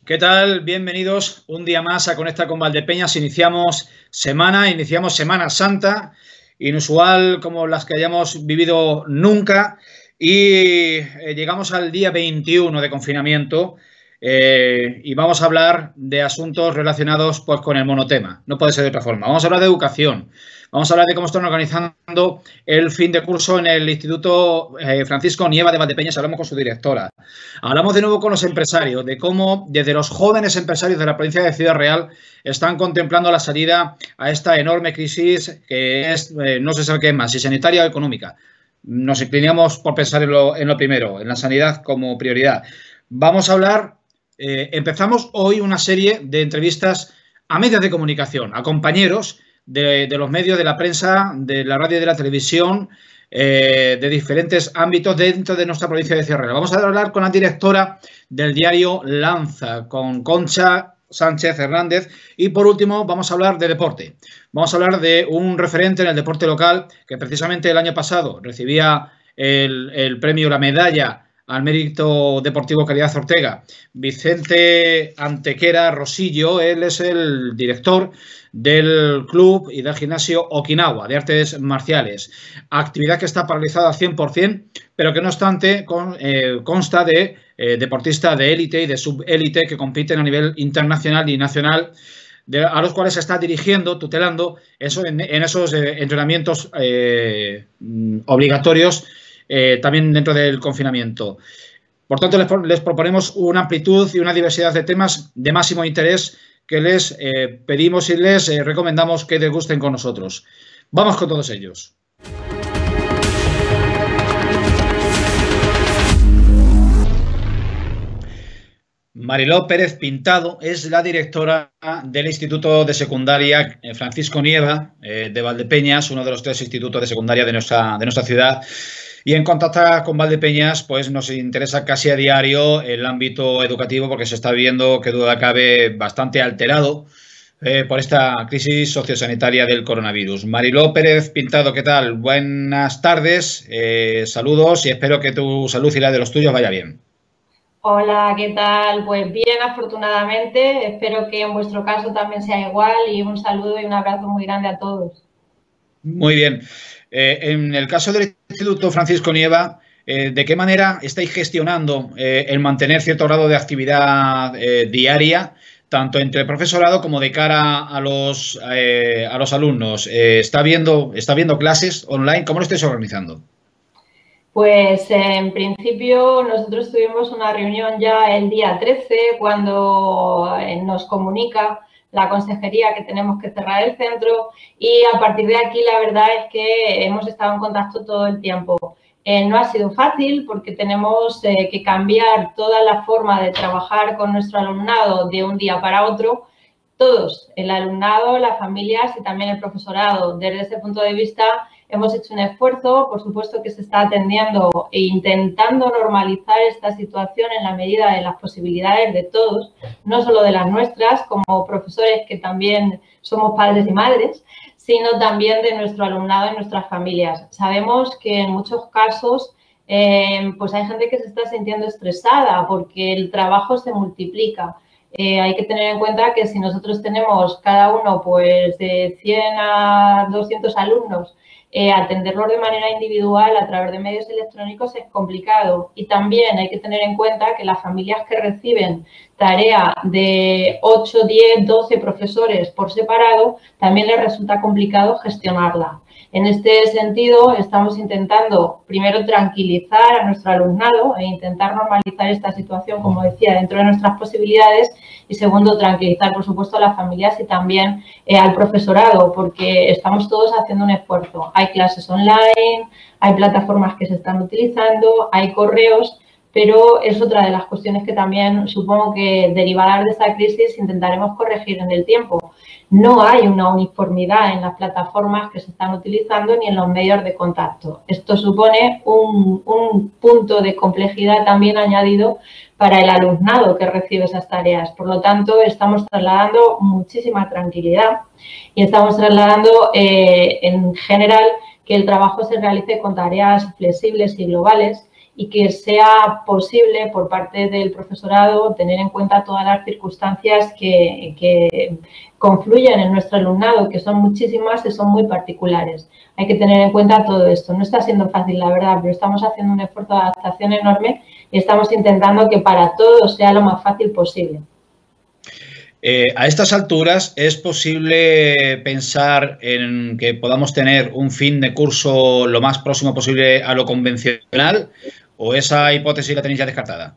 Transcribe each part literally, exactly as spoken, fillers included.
¿Qué tal? Bienvenidos un día más a Conecta con Valdepeñas. Iniciamos semana, iniciamos Semana Santa, inusual como las que hayamos vivido nunca, y eh, llegamos al día veintiuno de confinamiento eh, y vamos a hablar de asuntos relacionados pues, con el monotema. No puede ser de otra forma. Vamos a hablar de educación. Vamos a hablar de cómo están organizando el fin de curso en el Instituto eh, Francisco Nieva de Valdepeñas. Hablamos con su directora. Hablamos de nuevo con los empresarios, de cómo desde los jóvenes empresarios de la provincia de Ciudad Real están contemplando la salida a esta enorme crisis que es, eh, no se sabe qué es más, si sanitaria o económica. Nos inclinamos por pensar en lo, en lo primero, en la sanidad como prioridad. Vamos a hablar, eh, empezamos hoy una serie de entrevistas a medios de comunicación, a compañeros de, de los medios, de la prensa, de la radio y de la televisión, eh, de diferentes ámbitos dentro de nuestra provincia de Ciudad Real. Vamos a hablar con la directora del diario Lanza, con Concha Sánchez Hernández, y por último vamos a hablar de deporte. Vamos a hablar de un referente en el deporte local que precisamente el año pasado recibía el, el premio, la medalla al mérito deportivo Caridad Ortega, Vicente Antequera Rosillo. Él es el director del club y del gimnasio Okinawa de artes marciales, actividad que está paralizada al cien por cien, pero que no obstante con, eh, consta de eh, deportistas de élite y de subélite que compiten a nivel internacional y nacional, de, a los cuales se está dirigiendo, tutelando eso, en, en esos eh, entrenamientos eh, obligatorios eh, también dentro del confinamiento. Por tanto, les, les proponemos una amplitud y una diversidad de temas de máximo interés que les eh, pedimos y les eh, recomendamos que degusten con nosotros. Vamos con todos ellos. Mariló Pérez Pintado es la directora del Instituto de Secundaria Francisco Nieva eh, de Valdepeñas, uno de los tres institutos de secundaria de nuestra, de nuestra ciudad. Y en contacto con Valdepeñas, pues nos interesa casi a diario el ámbito educativo porque se está viendo, que duda cabe, bastante alterado eh, por esta crisis sociosanitaria del coronavirus. Mariló Pérez Pintado, ¿qué tal? Buenas tardes, eh, saludos y espero que tu salud y la de los tuyos vaya bien. Hola, ¿qué tal? Pues bien, afortunadamente. Espero que en vuestro caso también sea igual y un saludo y un abrazo muy grande a todos. Muy bien. Eh, en el caso del Instituto Francisco Nieva, eh, ¿de qué manera estáis gestionando eh, el mantener cierto grado de actividad eh, diaria, tanto entre el profesorado como de cara a los, eh, a los alumnos? Eh, ¿está habiendo, está habiendo clases online? ¿Cómo lo estáis organizando? Pues en principio nosotros tuvimos una reunión ya el día trece cuando nos comunica la consejería que tenemos que cerrar el centro y a partir de aquí la verdad es que hemos estado en contacto todo el tiempo. Eh, no ha sido fácil porque tenemos eh, que cambiar toda la forma de trabajar con nuestro alumnado de un día para otro. Todos, el alumnado, las familias y también el profesorado. Desde ese punto de vista hemos hecho un esfuerzo, por supuesto que se está atendiendo e intentando normalizar esta situación en la medida de las posibilidades de todos, no solo de las nuestras como profesores que también somos padres y madres, sino también de nuestro alumnado y nuestras familias. Sabemos que en muchos casos eh, pues hay gente que se está sintiendo estresada porque el trabajo se multiplica. Eh, hay que tener en cuenta que si nosotros tenemos cada uno pues de cien a doscientos alumnos, eh, atenderlos de manera individual a través de medios electrónicos es complicado. Y también hay que tener en cuenta que las familias que reciben tarea de ocho, diez, doce profesores por separado, también les resulta complicado gestionarla. En este sentido, estamos intentando primero tranquilizar a nuestro alumnado e intentar normalizar esta situación, como decía, dentro de nuestras posibilidades y segundo, tranquilizar, por supuesto, a las familias y también eh, al profesorado, porque estamos todos haciendo un esfuerzo. Hay clases online, hay plataformas que se están utilizando, hay correos, pero es otra de las cuestiones que también supongo que derivadas de esta crisis intentaremos corregir en el tiempo. No hay una uniformidad en las plataformas que se están utilizando ni en los medios de contacto. Esto supone un, un punto de complejidad también añadido para el alumnado que recibe esas tareas. Por lo tanto, estamos trasladando muchísima tranquilidad y estamos trasladando eh, en general que el trabajo se realice con tareas flexibles y globales y que sea posible por parte del profesorado tener en cuenta todas las circunstancias que, que confluyen en nuestro alumnado, que son muchísimas y son muy particulares. Hay que tener en cuenta todo esto. No está siendo fácil, la verdad, pero estamos haciendo un esfuerzo de adaptación enorme y estamos intentando que para todos sea lo más fácil posible. Eh, a estas alturas, ¿es posible pensar en que podamos tener un fin de curso lo más próximo posible a lo convencional o esa hipótesis la tenéis ya descartada?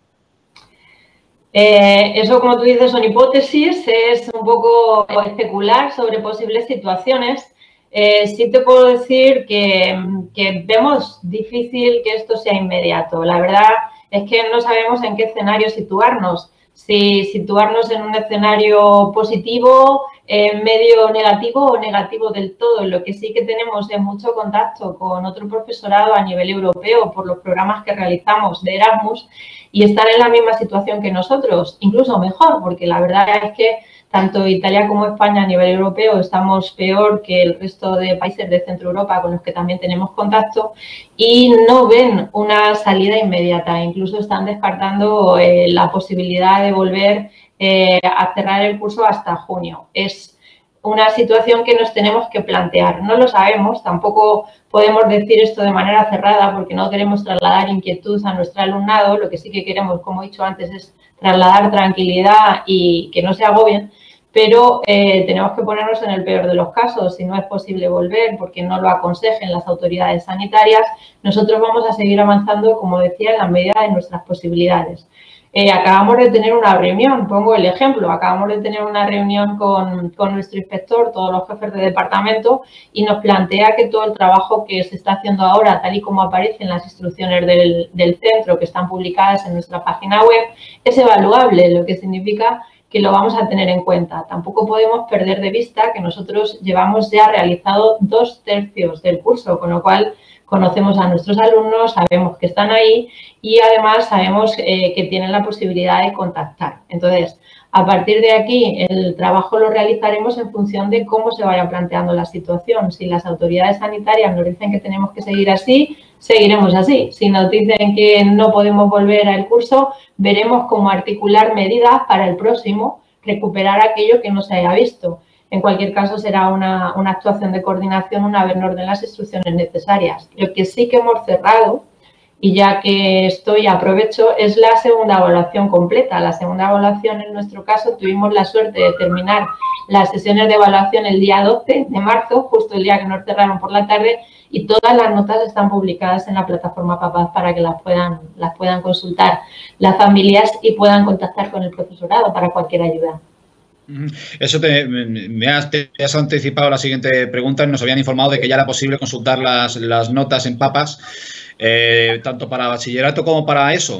Eh, eso, como tú dices, son hipótesis, es un poco especular sobre posibles situaciones. Eh, sí te puedo decir que, que vemos difícil que esto sea inmediato. La verdad es que no sabemos en qué escenario situarnos. Si situarnos en un escenario positivo, eh, medio negativo o negativo del todo. Lo que sí que tenemos es mucho contacto con otro profesorado a nivel europeo por los programas que realizamos de Erasmus y están en la misma situación que nosotros, incluso mejor, porque la verdad es que tanto Italia como España a nivel europeo estamos peor que el resto de países de Centro Europa con los que también tenemos contacto y no ven una salida inmediata. Incluso están descartando eh, la posibilidad de volver eh, a cerrar el curso hasta junio. Es una situación que nos tenemos que plantear. No lo sabemos, tampoco podemos decir esto de manera cerrada porque no queremos trasladar inquietud a nuestro alumnado. Lo que sí que queremos, como he dicho antes, es trasladar tranquilidad y que no se agobien, pero eh, tenemos que ponernos en el peor de los casos. Si no es posible volver porque no lo aconsejen las autoridades sanitarias, nosotros vamos a seguir avanzando, como decía, en la medida de nuestras posibilidades. Eh, acabamos de tener una reunión, pongo el ejemplo, acabamos de tener una reunión con, con nuestro inspector, todos los jefes de departamento, y nos plantea que todo el trabajo que se está haciendo ahora, tal y como aparece en las instrucciones del, del centro que están publicadas en nuestra página web, es evaluable, lo que significa que lo vamos a tener en cuenta. Tampoco podemos perder de vista que nosotros llevamos ya realizado dos tercios del curso, con lo cual conocemos a nuestros alumnos, sabemos que están ahí y además sabemos eh, que tienen la posibilidad de contactar. Entonces, a partir de aquí, el trabajo lo realizaremos en función de cómo se vaya planteando la situación. Si las autoridades sanitarias nos dicen que tenemos que seguir así, seguiremos así. Si nos dicen que no podemos volver al curso, veremos cómo articular medidas para el próximo, recuperar aquello que no se haya visto. En cualquier caso, será una, una actuación de coordinación una vez nos den las instrucciones necesarias. Lo que sí que hemos cerrado, y ya que estoy aprovecho, es la segunda evaluación completa. La segunda evaluación, en nuestro caso, tuvimos la suerte de terminar las sesiones de evaluación el día doce de marzo, justo el día que nos cerraron por la tarde, y todas las notas están publicadas en la plataforma Papaz para que las puedan, las puedan consultar las familias y puedan contactar con el profesorado para cualquier ayuda. Eso te, me has, te has anticipado la siguiente pregunta. Nos habían informado de que ya era posible consultar las, las notas en Papas, eh, tanto para bachillerato como para ESO.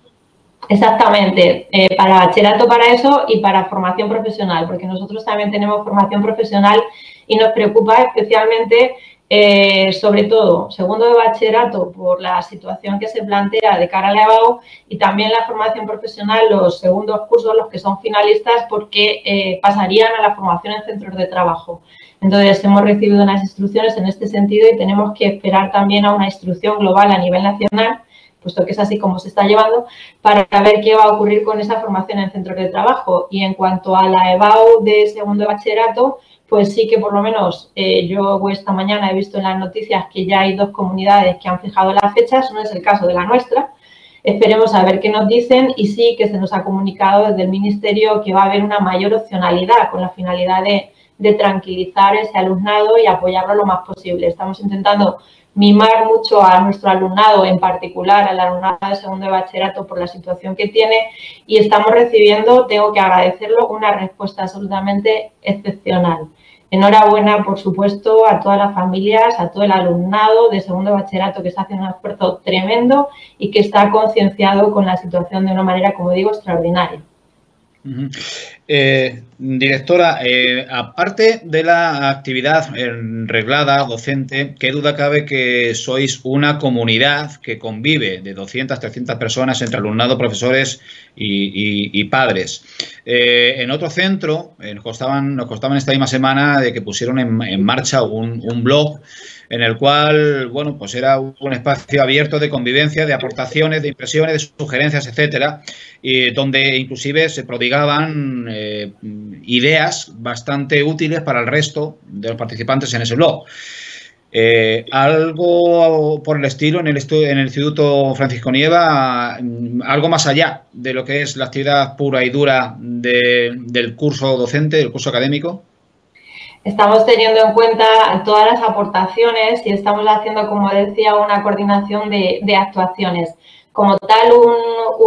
Exactamente, eh, para bachillerato, para ESO y para formación profesional, porque nosotros también tenemos formación profesional y nos preocupa especialmente, eh, sobre todo, segundo de bachillerato, por la situación que se plantea de cara al EBAU, y también la formación profesional, los segundos cursos, los que son finalistas, porque eh, pasarían a la formación en centros de trabajo. Entonces, hemos recibido unas instrucciones en este sentido y tenemos que esperar también a una instrucción global a nivel nacional, puesto que es así como se está llevando, para ver qué va a ocurrir con esa formación en centros de trabajo. Y en cuanto a la EBAU de segundo de bachillerato, pues sí que por lo menos eh, yo esta mañana he visto en las noticias que ya hay dos comunidades que han fijado las fechas, no es el caso de la nuestra. Esperemos a ver qué nos dicen y sí que se nos ha comunicado desde el Ministerio que va a haber una mayor opcionalidad con la finalidad de, de tranquilizar ese alumnado y apoyarlo lo más posible. Estamos intentando mimar mucho a nuestro alumnado, en particular al alumnado de segundo de bachillerato por la situación que tiene, y estamos recibiendo, tengo que agradecerlo, una respuesta absolutamente excepcional. Enhorabuena, por supuesto, a todas las familias, a todo el alumnado de segundo de bachillerato que está haciendo un esfuerzo tremendo y que está concienciado con la situación de una manera, como digo, extraordinaria. Uh-huh. Eh, directora, eh, aparte de la actividad reglada, docente, qué duda cabe que sois una comunidad que convive de doscientas, trescientas personas entre alumnado, profesores y, y, y padres. Eh, en otro centro, eh, nos, contaban, nos contaban esta misma semana de que pusieron en, en marcha un, un blog en el cual, bueno, pues era un espacio abierto de convivencia, de aportaciones, de impresiones, de sugerencias, etcétera, y donde inclusive se prodigaban eh, ideas bastante útiles para el resto de los participantes en ese blog. Eh, algo por el estilo en el, en el Instituto Francisco Nieva, algo más allá de lo que es la actividad pura y dura de, del curso docente, del curso académico. Estamos teniendo en cuenta todas las aportaciones y estamos haciendo, como decía, una coordinación de, de actuaciones. Como tal, un,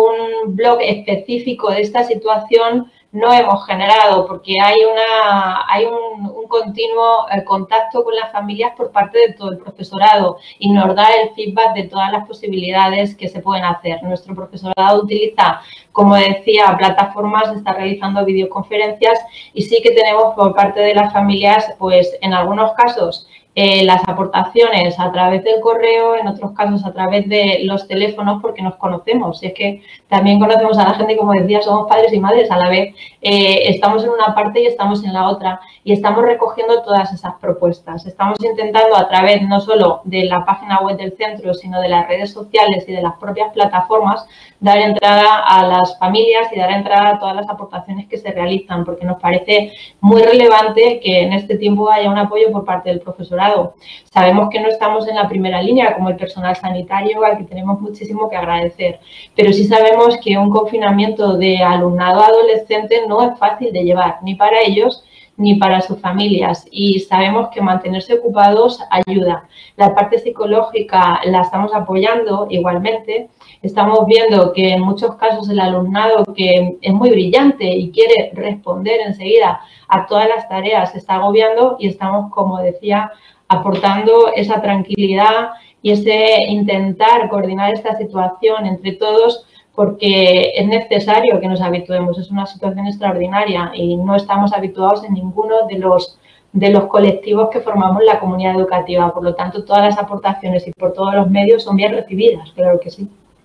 un blog específico de esta situación no hemos generado, porque hay, una, hay un, un continuo eh, contacto con las familias por parte de todo el profesorado y nos da el feedback de todas las posibilidades que se pueden hacer. Nuestro profesorado utiliza, como decía, plataformas, está realizando videoconferencias y sí que tenemos por parte de las familias, pues en algunos casos, Eh, las aportaciones a través del correo, en otros casos a través de los teléfonos, porque nos conocemos. Y es que también conocemos a la gente, como decía, somos padres y madres a la vez. Eh, estamos en una parte y estamos en la otra y estamos recogiendo todas esas propuestas. Estamos intentando a través no solo de la página web del centro, sino de las redes sociales y de las propias plataformas, dar entrada a las familias y dar entrada a todas las aportaciones que se realizan, porque nos parece muy relevante que en este tiempo haya un apoyo por parte del profesorado. Sabemos que no estamos en la primera línea como el personal sanitario, al que tenemos muchísimo que agradecer, pero sí sabemos que un confinamiento de alumnado adolescente no es fácil de llevar, ni para ellos ni para sus familias, y sabemos que mantenerse ocupados ayuda. La parte psicológica la estamos apoyando igualmente. Estamos viendo que en muchos casos el alumnado, que es muy brillante y quiere responder enseguida a todas las tareas, se está agobiando y estamos, como decía, aportando esa tranquilidad y ese intentar coordinar esta situación entre todos, porque es necesario que nos habituemos. Es una situación extraordinaria y no estamos habituados en ninguno de los, de los colectivos que formamos la comunidad educativa. Por lo tanto, todas las aportaciones y por todos los medios son bien recibidas, claro que sí.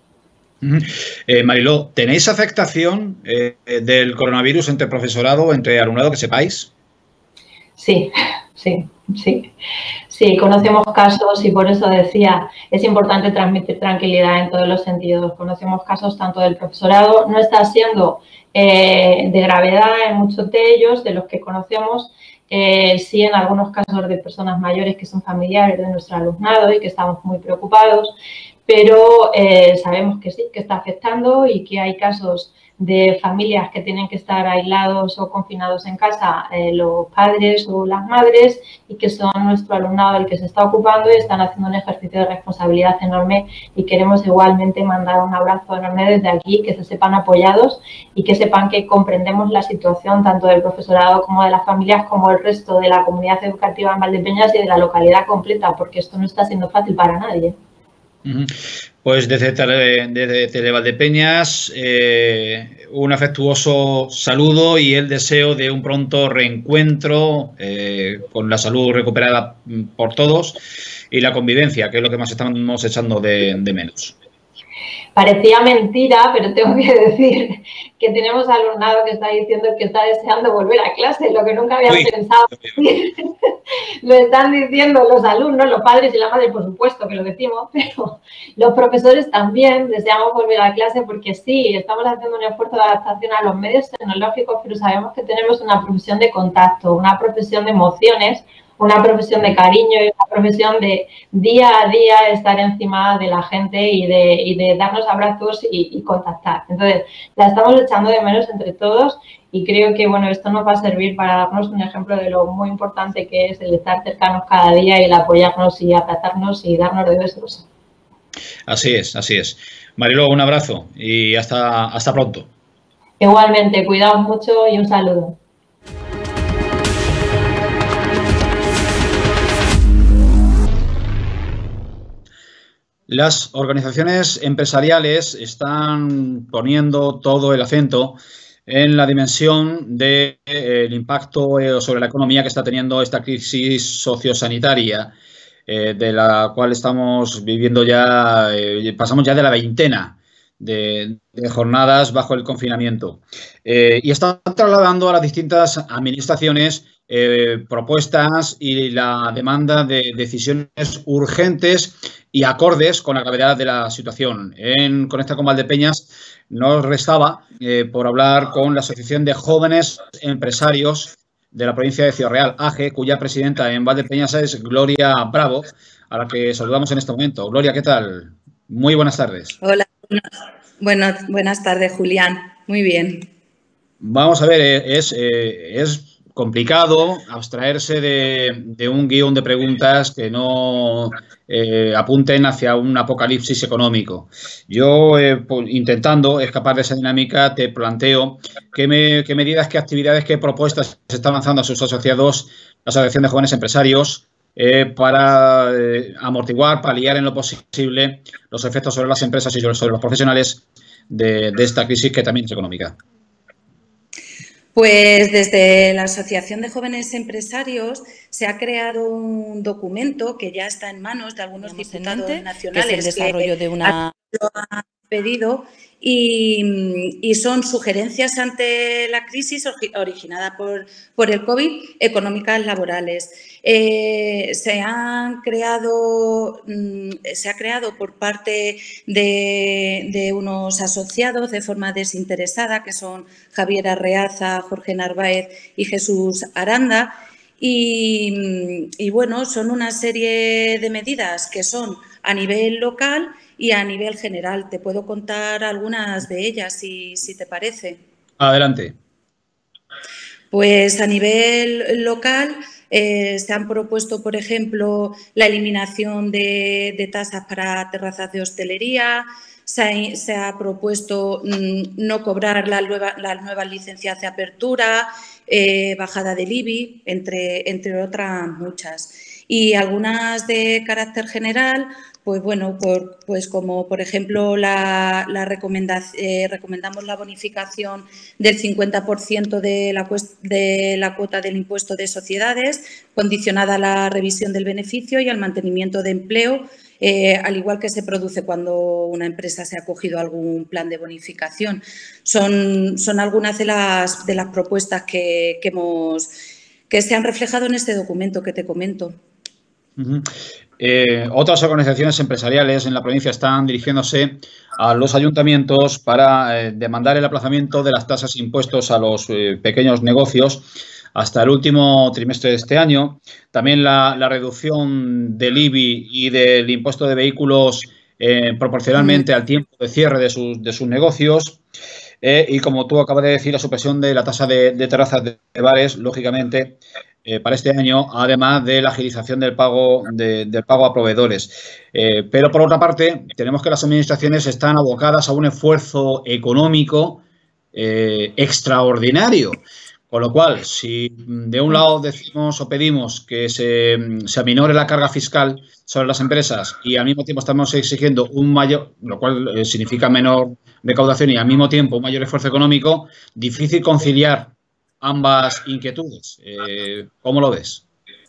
Eh, Mariló, ¿tenéis afectación eh, del coronavirus entre profesorado o entre alumnado, que sepáis? Sí, sí, sí. Sí, conocemos casos y por eso decía, es importante transmitir tranquilidad en todos los sentidos. Conocemos casos tanto del profesorado, no está siendo eh, de gravedad en muchos de ellos, de los que conocemos, eh, sí en algunos casos de personas mayores que son familiares de nuestro alumnado y que estamos muy preocupados, pero eh, sabemos que sí, que está afectando y que hay casos de familias que tienen que estar aislados o confinados en casa, eh, los padres o las madres, y que son nuestro alumnado el que se está ocupando y están haciendo un ejercicio de responsabilidad enorme, y queremos igualmente mandar un abrazo enorme desde aquí, que se sepan apoyados y que sepan que comprendemos la situación tanto del profesorado como de las familias, como el resto de la comunidad educativa en Valdepeñas y de la localidad completa, porque esto no está siendo fácil para nadie. Pues desde, tele, desde Televaldepeñas eh, un afectuoso saludo y el deseo de un pronto reencuentro eh, con la salud recuperada por todos y la convivencia, que es lo que más estamos echando de, de menos. Parecía mentira, pero tengo que decir que tenemos alumnado que está diciendo que está deseando volver a clase, lo que nunca había Uy, pensado. Lo están diciendo los alumnos, los padres y la madre, por supuesto que lo decimos, pero los profesores también deseamos volver a clase, porque sí, estamos haciendo un esfuerzo de adaptación a los medios tecnológicos, pero sabemos que tenemos una profesión de contacto, una profesión de emociones, una profesión de cariño y una profesión de día a día estar encima de la gente y de, y de darnos abrazos y, y contactar. Entonces, la estamos echando de menos entre todos y creo que, bueno, esto nos va a servir para darnos un ejemplo de lo muy importante que es el estar cercanos cada día y el apoyarnos y abrazarnos y darnos de besos. Así es, así es. Mariló, un abrazo y hasta, hasta pronto. Igualmente, cuidaos mucho y un saludo. Las organizaciones empresariales están poniendo todo el acento en la dimensión del de, eh, impacto eh, sobre la economía que está teniendo esta crisis sociosanitaria, eh, de la cual estamos viviendo ya, eh, pasamos ya de la veintena de, de jornadas bajo el confinamiento. Eh, y están trasladando a las distintas administraciones eh, propuestas y la demanda de decisiones urgentes y acordes con la gravedad de la situación. En Conecta con Valdepeñas nos restaba eh, por hablar con la Asociación de Jóvenes Empresarios de la provincia de Ciudad Real, A G E, cuya presidenta en Valdepeñas es Gloria Bravo, a la que saludamos en este momento. Gloria, ¿qué tal? Muy buenas tardes. Hola, buenas, buenas tardes, Julián. Muy bien. Vamos a ver, es, eh, es complicado abstraerse de, de un guión de preguntas que no eh, apunten hacia un apocalipsis económico. Yo, eh, pues, intentando escapar de esa dinámica, te planteo qué, me, qué medidas, qué actividades, qué propuestas se están lanzando a sus asociados, la Asociación de Jóvenes Empresarios, eh, para eh, amortiguar, paliar en lo posible los efectos sobre las empresas y sobre los profesionales de, de esta crisis que también es económica. Pues desde la Asociación de Jóvenes Empresarios se ha creado un documento que ya está en manos de algunos diputados nacionales, que es el desarrollo de una lo han pedido, y, y son sugerencias ante la crisis originada por, por el COVID, económicas laborales. Eh, se han creado, se ha creado por parte de, de unos asociados de forma desinteresada, que son Javier Arreaza, Jorge Narváez y Jesús Aranda. Y, y bueno, son una serie de medidas que son a nivel local y a nivel general. Te puedo contar algunas de ellas, si, si te parece. Adelante. Pues a nivel local eh, se han propuesto, por ejemplo, la eliminación de, de tasas para terrazas de hostelería. Se ha, se ha propuesto mmm, no cobrar la nueva, las nuevas licencias de apertura, eh, bajada del I B I, entre, entre otras muchas. Y algunas de carácter general, pues bueno, por, pues como por ejemplo la, la eh, recomendamos la bonificación del cincuenta por ciento de la, de la cuota del impuesto de sociedades, condicionada a la revisión del beneficio y al mantenimiento de empleo, eh, al igual que se produce cuando una empresa se ha acogido a algún plan de bonificación. Son, son algunas de las, de las propuestas que, que, hemos, que se han reflejado en este documento que te comento. Uh-huh. Eh, otras organizaciones empresariales en la provincia están dirigiéndose a los ayuntamientos para eh, demandar el aplazamiento de las tasas e impuestos a los eh, pequeños negocios hasta el último trimestre de este año. También la, la reducción del I B I y del impuesto de vehículos eh, proporcionalmente al tiempo de cierre de sus, de sus negocios. Eh, y como tú acabas de decir, la supresión de la tasa de, de terrazas de, de bares, lógicamente, Eh, para este año, además de la agilización del pago, de, del pago a proveedores. Eh, pero, por otra parte, tenemos que las administraciones están abocadas a un esfuerzo económico eh, extraordinario. Con lo cual, si de un lado decimos o pedimos que se, se aminore la carga fiscal sobre las empresas y al mismo tiempo estamos exigiendo un mayor, lo cual eh, significa menor recaudación y al mismo tiempo un mayor esfuerzo económico, difícil conciliar ambas inquietudes. Eh, ¿Cómo lo ves?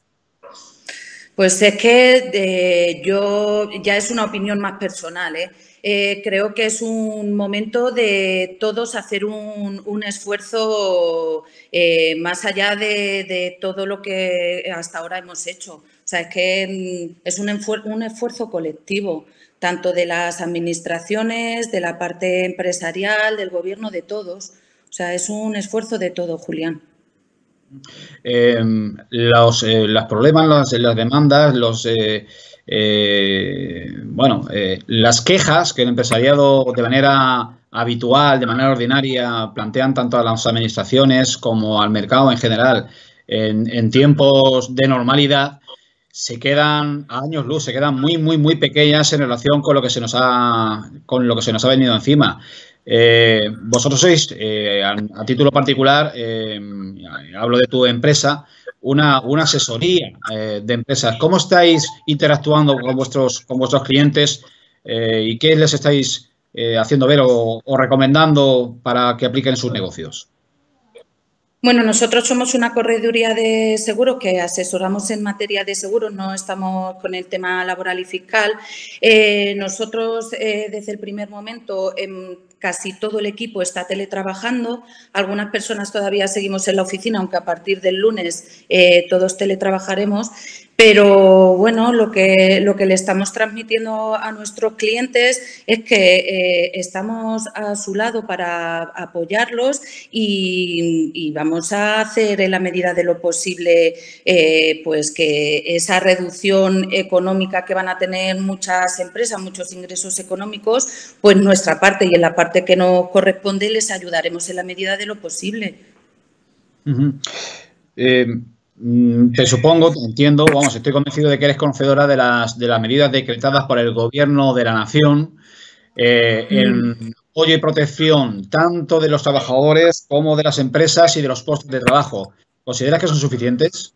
Pues es que eh, yo, ya es una opinión más personal, ¿eh? Eh, creo que es un momento de todos hacer un, un esfuerzo eh, más allá de, de todo lo que hasta ahora hemos hecho. O sea, es que es un, un esfuerzo colectivo, tanto de las administraciones, de la parte empresarial, del gobierno, de todos. O sea, es un esfuerzo de todo, Julián. Eh, los, eh, los problemas, las, las demandas, los eh, eh, bueno, eh, las quejas que el empresariado de manera habitual, de manera ordinaria, plantean tanto a las administraciones como al mercado en general en, en tiempos de normalidad, se quedan a años luz, se quedan muy, muy, muy pequeñas en relación con lo que se nos ha, con lo que se nos ha venido encima. Eh, vosotros sois, eh, a, a título particular, eh, hablo de tu empresa, una, una asesoría eh, de empresas. ¿Cómo estáis interactuando con vuestros, con vuestros clientes eh, y qué les estáis eh, haciendo ver o, o recomendando para que apliquen sus negocios? Bueno, nosotros somos una correduría de seguros que asesoramos en materia de seguros, no estamos con el tema laboral y fiscal. Eh, nosotros, eh, desde el primer momento, en casi todo el equipo está teletrabajando. Algunas personas todavía seguimos en la oficina, aunque a partir del lunes eh, todos teletrabajaremos. Pero, bueno, lo que, lo que le estamos transmitiendo a nuestros clientes es que eh, estamos a su lado para apoyarlos y, y vamos a hacer en la medida de lo posible eh, pues que esa reducción económica que van a tener muchas empresas, muchos ingresos económicos, pues nuestra parte y en la parte que nos corresponde les ayudaremos en la medida de lo posible. Uh-huh. eh... Te supongo, te entiendo, vamos, estoy convencido de que eres conocedora de las, de las medidas decretadas por el Gobierno de la Nación eh, en apoyo y protección tanto de los trabajadores como de las empresas y de los puestos de trabajo. ¿Consideras que son suficientes?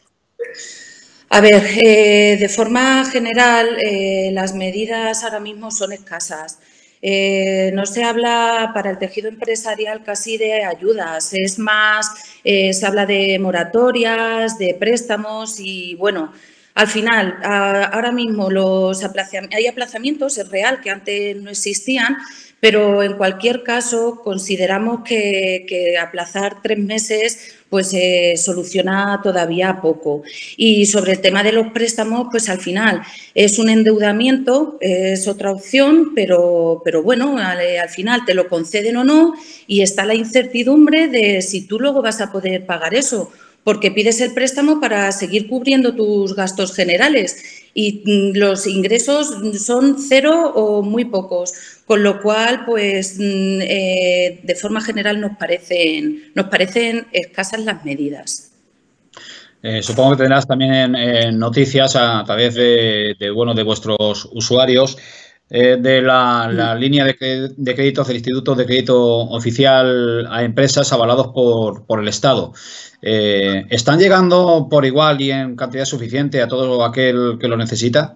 A ver, eh, de forma general, eh, las medidas ahora mismo son escasas. Eh, no se habla para el tejido empresarial casi de ayudas, es más, eh, se habla de moratorias, de préstamos y, bueno, al final, a, ahora mismo los aplazamientos, hay aplazamientos, es real, que antes no existían, pero en cualquier caso consideramos que, que aplazar tres meses pues eh, soluciona todavía poco. Y sobre el tema de los préstamos, pues al final es un endeudamiento, es otra opción, pero, pero bueno, al, al final te lo conceden o no y está la incertidumbre de si tú luego vas a poder pagar eso, porque pides el préstamo para seguir cubriendo tus gastos generales y los ingresos son cero o muy pocos, con lo cual, pues, eh, de forma general nos parecen, nos parecen escasas las medidas. Eh, supongo que tendrás también eh, noticias a través de, de, bueno, de vuestros usuarios eh, de la, la línea de, de créditos del Instituto de Crédito Oficial a empresas avalados por, por el Estado. Eh, ¿Están llegando por igual y en cantidad suficiente a todo aquel que lo necesita?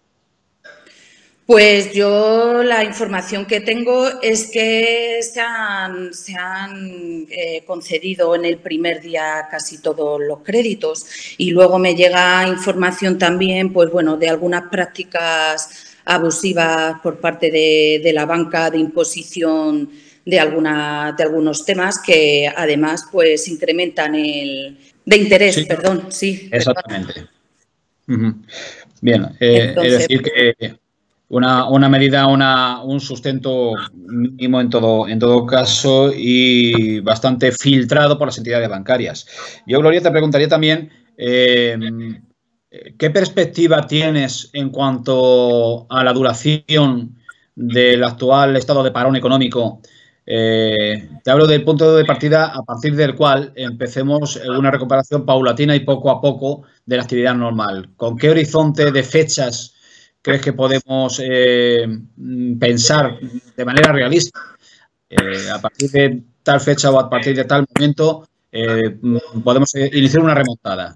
Pues yo la información que tengo es que se han, se han eh, concedido en el primer día casi todos los créditos y luego me llega información también, pues bueno, de algunas prácticas abusivas por parte de, de la banca de imposición de, alguna, de algunos temas que además pues incrementan el de interés, sí, perdón, sí. Exactamente. Uh-huh. Bien, eh, Entonces, es decir que una, una medida, una, un sustento mínimo en todo, en todo caso y bastante filtrado por las entidades bancarias. Yo, Gloria, te preguntaría también eh, ¿qué perspectiva tienes en cuanto a la duración del actual estado de parón económico? Eh, te hablo del punto de partida a partir del cual empecemos una recuperación paulatina y poco a poco de la actividad normal. ¿Con qué horizonte de fechas crees que podemos eh, pensar de manera realista? Eh, a partir de tal fecha o a partir de tal momento eh, podemos iniciar una remontada.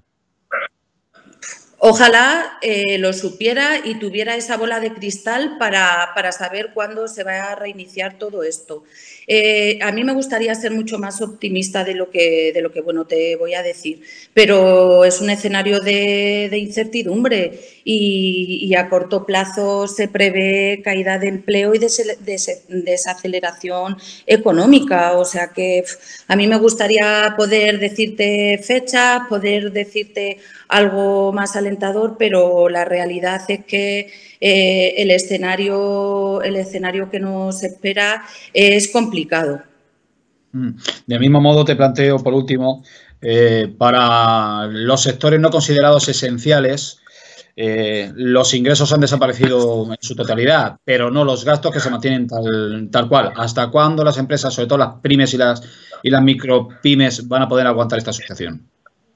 Ojalá eh, lo supiera y tuviera esa bola de cristal para, para saber cuándo se va a reiniciar todo esto. Eh, a mí me gustaría ser mucho más optimista de lo que, de lo que bueno, te voy a decir, pero es un escenario de, de incertidumbre y, y a corto plazo se prevé caída de empleo y des, des, desaceleración económica. O sea que pff, a mí me gustaría poder decirte fechas, poder decirte algo más alentador, pero la realidad es que eh, el escenario, el escenario que nos espera es complicado. Del mismo modo te planteo, por último, eh, para los sectores no considerados esenciales, eh, los ingresos han desaparecido en su totalidad, pero no los gastos que se mantienen tal, tal cual. ¿Hasta cuándo las empresas, sobre todo las pymes y las, y las micropymes, van a poder aguantar esta situación?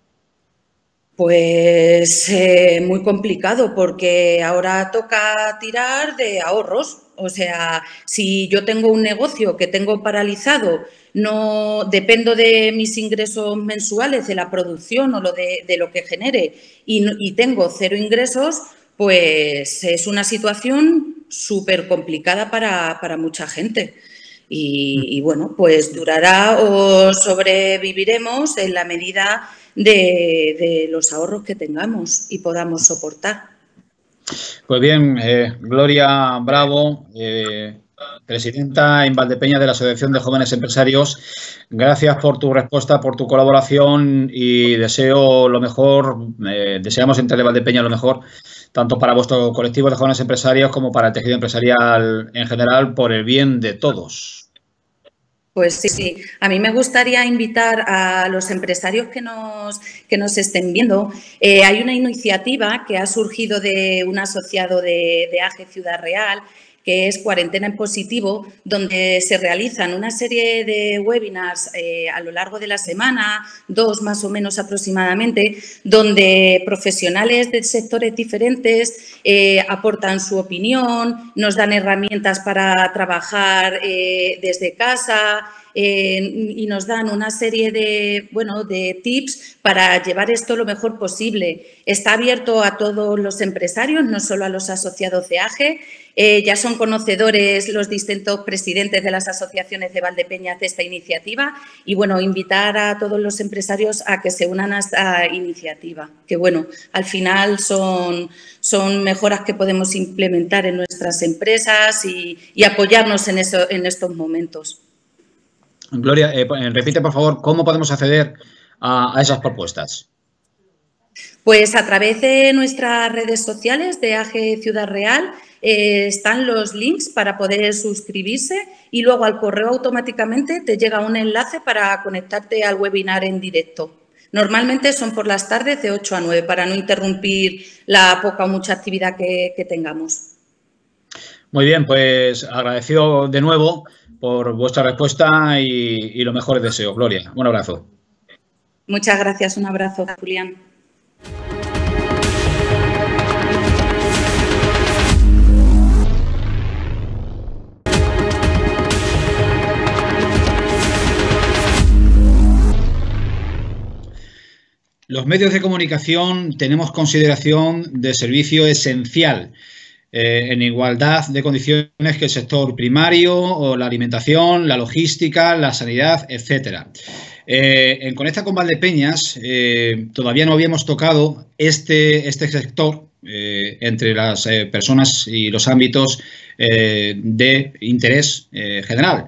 Pues eh, muy complicado porque ahora toca tirar de ahorros. O sea, si yo tengo un negocio que tengo paralizado, no dependo de mis ingresos mensuales, de la producción o lo de, de lo que genere y, y tengo cero ingresos, pues es una situación súper complicada para, para mucha gente. Y, y bueno, pues durará o sobreviviremos en la medida de, de los ahorros que tengamos y podamos soportar. Pues bien, eh, Gloria Bravo, eh, presidenta en Valdepeñas de la Asociación de Jóvenes Empresarios, gracias por tu respuesta, por tu colaboración y deseo lo mejor, eh, deseamos en Televaldepeñas lo mejor, tanto para vuestro colectivo de jóvenes empresarios como para el tejido empresarial en general, por el bien de todos. Pues sí, sí. A mí me gustaría invitar a los empresarios que nos, que nos estén viendo. Eh, hay una iniciativa que ha surgido de un asociado de, de A G E Ciudad Real, que es Cuarentena en Positivo, donde se realizan una serie de webinars eh, a lo largo de la semana, dos más o menos aproximadamente, donde profesionales de sectores diferentes eh, aportan su opinión, nos dan herramientas para trabajar eh, desde casa, Eh, y nos dan una serie de, bueno, de tips para llevar esto lo mejor posible. Está abierto a todos los empresarios, no solo a los asociados de A G E. Eh, ya son conocedores los distintos presidentes de las asociaciones de Valdepeñas de esta iniciativa y, bueno, invitar a todos los empresarios a que se unan a esta iniciativa, que, bueno, al final son, son mejoras que podemos implementar en nuestras empresas y, y apoyarnos en, eso, en estos momentos. Gloria, eh, repite, por favor, ¿cómo podemos acceder a, a esas propuestas? Pues a través de nuestras redes sociales de A G E Ciudad Real eh, están los links para poder suscribirse y luego al correo automáticamente te llega un enlace para conectarte al webinar en directo. Normalmente son por las tardes de ocho a nueve para no interrumpir la poca o mucha actividad que, que tengamos. Muy bien, pues agradecido de nuevo por vuestra respuesta y, y los mejores deseos. Gloria, un abrazo. Muchas gracias, un abrazo, Julián. Los medios de comunicación tenemos consideración de servicio esencial, Eh, en igualdad de condiciones que el sector primario o la alimentación, la logística, la sanidad, etcétera. Eh, en Conecta con Valdepeñas eh, todavía no habíamos tocado este, este sector eh, entre las eh, personas y los ámbitos eh, de interés eh, general.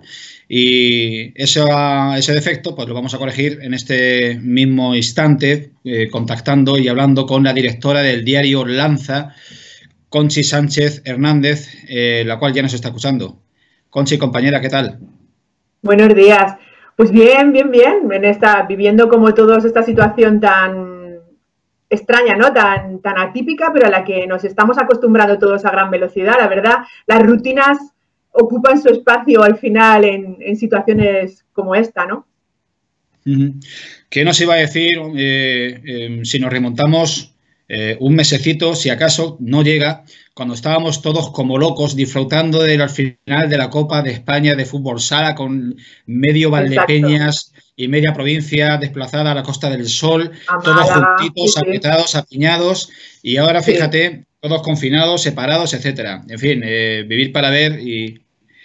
Y ese, ese defecto pues lo vamos a corregir en este mismo instante, eh, contactando y hablando con la directora del diario Lanza, Conchi Sánchez Hernández, eh, la cual ya nos está escuchando. Conchi, compañera, ¿qué tal? Buenos días. Pues bien, bien, bien. En esta, viviendo como todos esta situación tan extraña, ¿no? Tan, tan atípica, pero a la que nos estamos acostumbrando todos a gran velocidad. La verdad, las rutinas ocupan su espacio al final en, en situaciones como esta, ¿no? Uh-huh. ¿Qué nos iba a decir eh, eh, si nos remontamos Eh, un mesecito, si acaso, no llega, cuando estábamos todos como locos disfrutando del final de la Copa de España de Fútbol Sala con medio Valdepeñas Exacto. y media provincia desplazada a la Costa del Sol, Amada, todos juntitos, sí, apretados, sí. apiñados, y ahora fíjate, sí. todos confinados, separados, etcétera. En fin, eh, vivir para ver y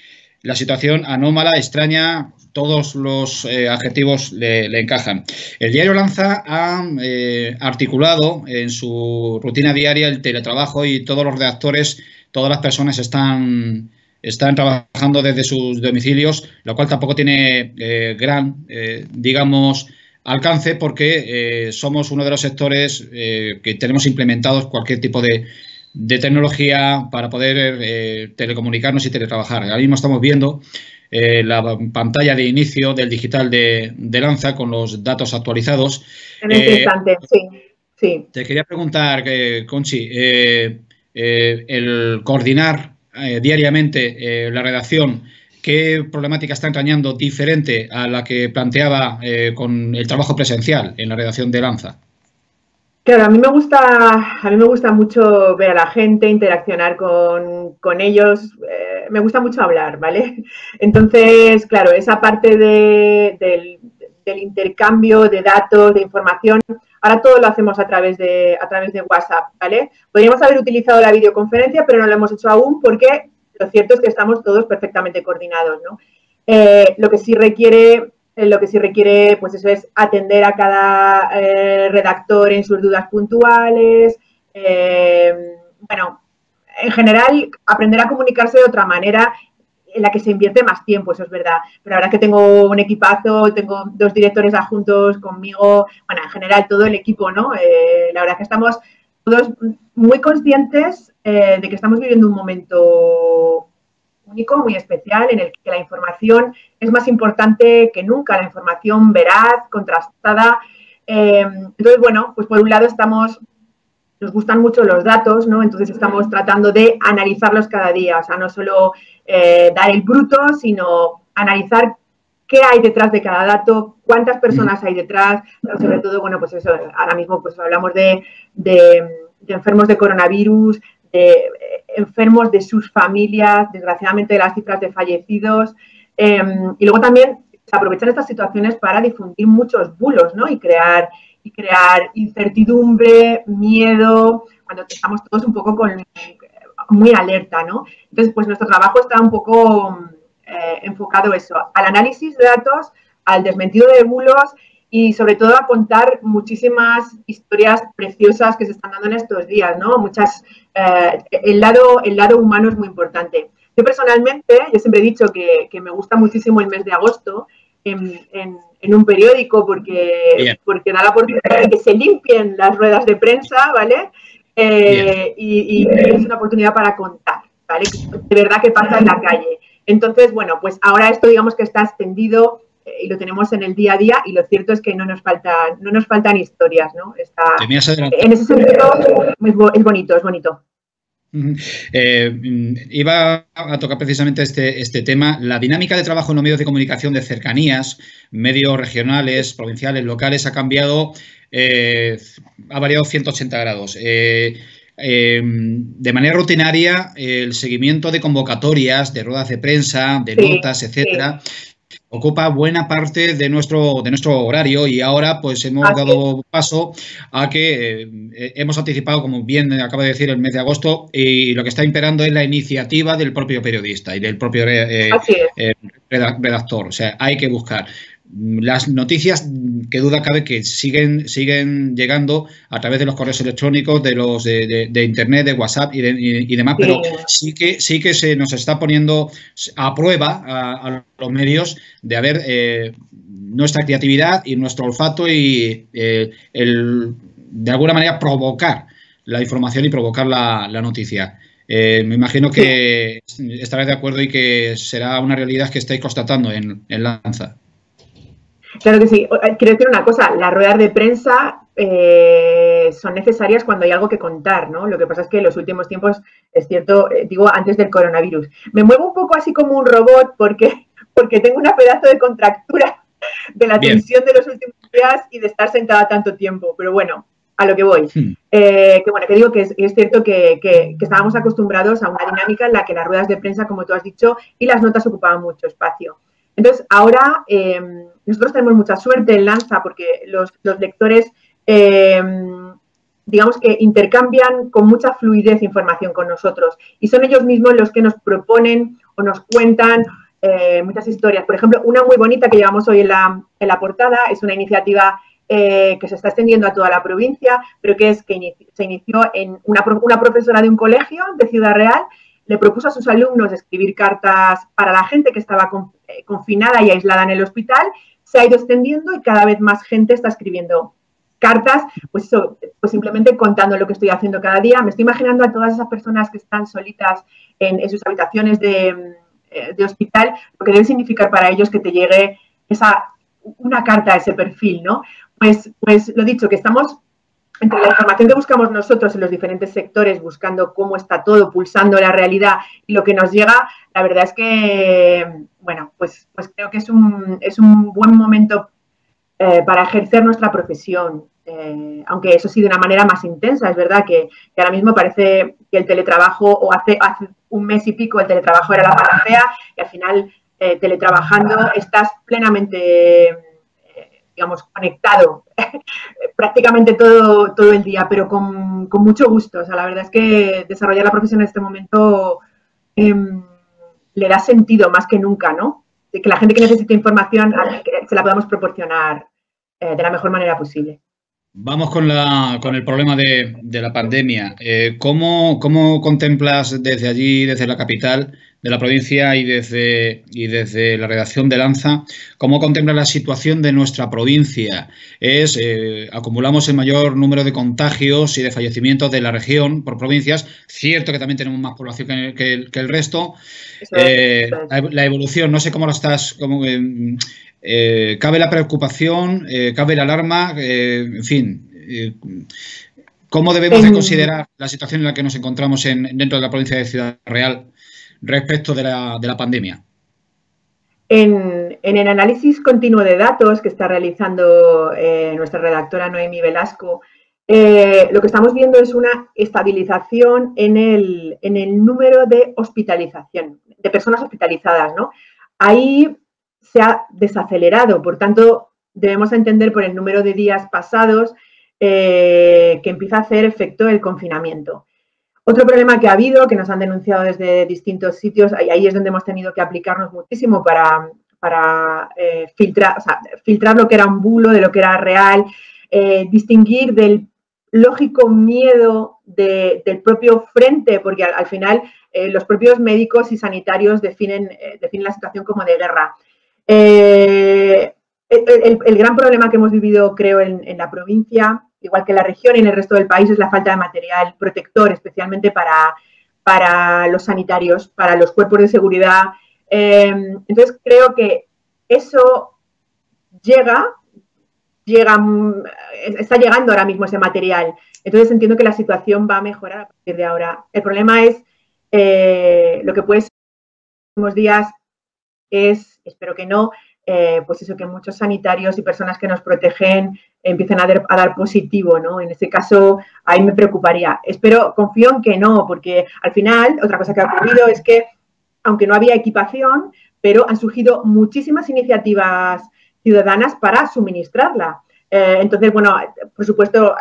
la situación anómala, extraña, todos los eh, adjetivos le, le encajan. El diario Lanza ha eh, articulado en su rutina diaria el teletrabajo y todos los redactores, todas las personas están, están trabajando desde sus domicilios, lo cual tampoco tiene eh, gran, eh, digamos, alcance porque eh, somos uno de los sectores eh, que tenemos implementados cualquier tipo de de tecnología para poder eh, telecomunicarnos y teletrabajar. Ahora mismo estamos viendo eh, la pantalla de inicio del digital de, de Lanza con los datos actualizados. En este eh, instante, sí, sí. Te quería preguntar, eh, Conchi, eh, eh, el coordinar eh, diariamente eh, la redacción, ¿qué problemática está entrañando diferente a la que planteaba eh, con el trabajo presencial en la redacción de Lanza? Claro, a mí me gusta, a mí me gusta mucho ver a la gente, interaccionar con, con ellos, eh, me gusta mucho hablar, ¿vale? Entonces, claro, esa parte de, del, del intercambio de datos, de información, ahora todo lo hacemos a través de, a través de WhatsApp, ¿vale? Podríamos haber utilizado la videoconferencia, pero no lo hemos hecho aún porque lo cierto es que estamos todos perfectamente coordinados, ¿no? Eh, lo que sí requiere, eh, lo que sí requiere, pues eso es atender a cada eh, redactor en sus dudas puntuales. Eh, bueno, en general, aprender a comunicarse de otra manera en la que se invierte más tiempo, eso es verdad. Pero la verdad es que tengo un equipazo, tengo dos directores adjuntos conmigo, bueno, en general todo el equipo, ¿no? Eh, la verdad es que estamos todos muy conscientes eh, de que estamos viviendo un momento único, muy especial, en el que la información es más importante que nunca, la información veraz, contrastada. Eh, entonces, bueno, pues por un lado estamos... Nos gustan mucho los datos, ¿no? Entonces estamos tratando de analizarlos cada día, o sea, no solo eh, dar el bruto, sino analizar qué hay detrás de cada dato, cuántas personas hay detrás, pero sobre todo, bueno, pues eso, ahora mismo pues hablamos de, de, de enfermos de coronavirus, de eh, enfermos de sus familias, desgraciadamente de las cifras de fallecidos, eh, y luego también se aprovechan estas situaciones para difundir muchos bulos, ¿no? Y crear... y crear incertidumbre, miedo, cuando estamos todos un poco con, muy alerta, ¿no? Entonces, pues nuestro trabajo está un poco eh, enfocado eso, al análisis de datos, al desmentido de bulos y sobre todo a contar muchísimas historias preciosas que se están dando en estos días, ¿no? Muchas, eh, el, lado, el lado humano es muy importante. Yo personalmente, yo siempre he dicho que, que me gusta muchísimo el mes de agosto, En, en, en un periódico porque, porque da la oportunidad de que se limpien las ruedas de prensa, ¿vale? Eh, y, y es una oportunidad para contar, ¿vale? De verdad que pasa en la calle. Entonces, bueno, pues ahora esto digamos que está extendido eh, y lo tenemos en el día a día y lo cierto es que no nos faltan, no nos faltan historias, ¿no? Está, en ese sentido es, es bonito, es bonito. Eh, iba a tocar precisamente este, este tema, la dinámica de trabajo en los medios de comunicación de cercanías, medios regionales, provinciales, locales, ha cambiado, eh, ha variado ciento ochenta grados. Eh, eh, de manera rutinaria, el seguimiento de convocatorias, de ruedas de prensa, de sí, notas, etcétera, sí. ocupa buena parte de nuestro, de nuestro horario y ahora pues hemos Así dado paso a que eh, hemos anticipado, como bien acaba de decir, el mes de agosto y lo que está imperando es la iniciativa del propio periodista y del propio eh, eh, redactor. O sea, hay que buscar. Las noticias, que duda cabe, que siguen siguen llegando a través de los correos electrónicos, de los de, de, de internet, de WhatsApp y, de, y, y demás, sí. pero sí que sí que se nos está poniendo a prueba a, a los medios de haber eh, nuestra creatividad y nuestro olfato y eh, el de alguna manera provocar la información y provocar la, la noticia. Eh, me imagino que sí. estarás de acuerdo y que será una realidad que estáis constatando en, en Lanza. Claro que sí. Quiero decir una cosa, las ruedas de prensa eh, son necesarias cuando hay algo que contar, ¿no? Lo que pasa es que en los últimos tiempos, es cierto, eh, digo, antes del coronavirus, me muevo un poco así como un robot porque, porque tengo una pedazo de contractura de la Bien. tensión de los últimos días y de estar sentada tanto tiempo, pero bueno, a lo que voy. Hmm. Eh, que bueno, que digo que es, es cierto que, que, que estábamos acostumbrados a una dinámica en la que las ruedas de prensa, como tú has dicho, y las notas ocupaban mucho espacio. Entonces, ahora eh, nosotros tenemos mucha suerte en Lanza porque los, los lectores, eh, digamos que intercambian con mucha fluidez información con nosotros y son ellos mismos los que nos proponen o nos cuentan eh, muchas historias. Por ejemplo, una muy bonita que llevamos hoy en la, en la portada es una iniciativa eh, que se está extendiendo a toda la provincia, pero que es que inició, se inició en una, una profesora de un colegio de Ciudad Real. Le propuso a sus alumnos escribir cartas para la gente que estaba confinada y aislada en el hospital, se ha ido extendiendo y cada vez más gente está escribiendo cartas, pues eso, pues simplemente contando lo que estoy haciendo cada día. Me estoy imaginando a todas esas personas que están solitas en, en sus habitaciones de, de hospital, lo que debe significar para ellos que te llegue esa, una carta a ese perfil, ¿no? Pues, pues lo dicho, que estamos... Entre la información que buscamos nosotros en los diferentes sectores, buscando cómo está todo, pulsando la realidad y lo que nos llega, la verdad es que, bueno, pues, pues creo que es un, es un buen momento eh, para ejercer nuestra profesión, eh, aunque eso sí de una manera más intensa. Es verdad que, que ahora mismo parece que el teletrabajo, o hace, hace un mes y pico el teletrabajo era la panacea y al final eh, teletrabajando estás plenamente... digamos, conectado prácticamente todo, todo el día, pero con, con mucho gusto. O sea, la verdad es que desarrollar la profesión en este momento eh, le da sentido más que nunca, ¿no? que la gente que necesite información se la podamos proporcionar eh, de la mejor manera posible. Vamos con, la, con el problema de, de la pandemia. Eh, ¿cómo, ¿Cómo contemplas desde allí, desde la capital de la provincia y desde, y desde la redacción de Lanza, cómo contemplas la situación de nuestra provincia? Es eh, acumulamos el mayor número de contagios y de fallecimientos de la región por provincias. Cierto que también tenemos más población que el, que el, que el resto. Eh, la evolución, no sé cómo la estás... Cómo, eh, Eh, cabe la preocupación, eh, cabe la alarma, eh, en fin, eh, ¿cómo debemos de considerar la situación en la que nos encontramos en, dentro de la provincia de Ciudad Real respecto de la, de la pandemia? En, en el análisis continuo de datos que está realizando eh, nuestra redactora Noemí Velasco, eh, lo que estamos viendo es una estabilización en el, en el número de hospitalización, de personas hospitalizadas, ¿no? Ahí se ha desacelerado, por tanto, debemos entender por el número de días pasados eh, que empieza a hacer efecto el confinamiento. Otro problema que ha habido, que nos han denunciado desde distintos sitios, y ahí es donde hemos tenido que aplicarnos muchísimo para, para eh, filtrar, o sea, filtrar lo que era un bulo de lo que era real, eh, distinguir del lógico miedo de, del propio frente, porque al, al final eh, los propios médicos y sanitarios definen, eh, definen la situación como de guerra. Eh, el, el, el gran problema que hemos vivido, creo, en, en la provincia, igual que en la región y en el resto del país, es la falta de material protector, especialmente para, para los sanitarios, para los cuerpos de seguridad. Eh, entonces, creo que eso llega, llega, está llegando ahora mismo ese material. Entonces, entiendo que la situación va a mejorar a partir de ahora. El problema es eh, lo que puede ser en los próximos días es, espero que no, eh, pues eso, que muchos sanitarios y personas que nos protegen empiecen a dar, a dar positivo, ¿no? En ese caso, ahí me preocuparía. Espero, confío en que no, porque al final, otra cosa que ha ocurrido es que, aunque no había equipación, pero han surgido muchísimas iniciativas ciudadanas para suministrarla. Eh, entonces, bueno, por supuesto,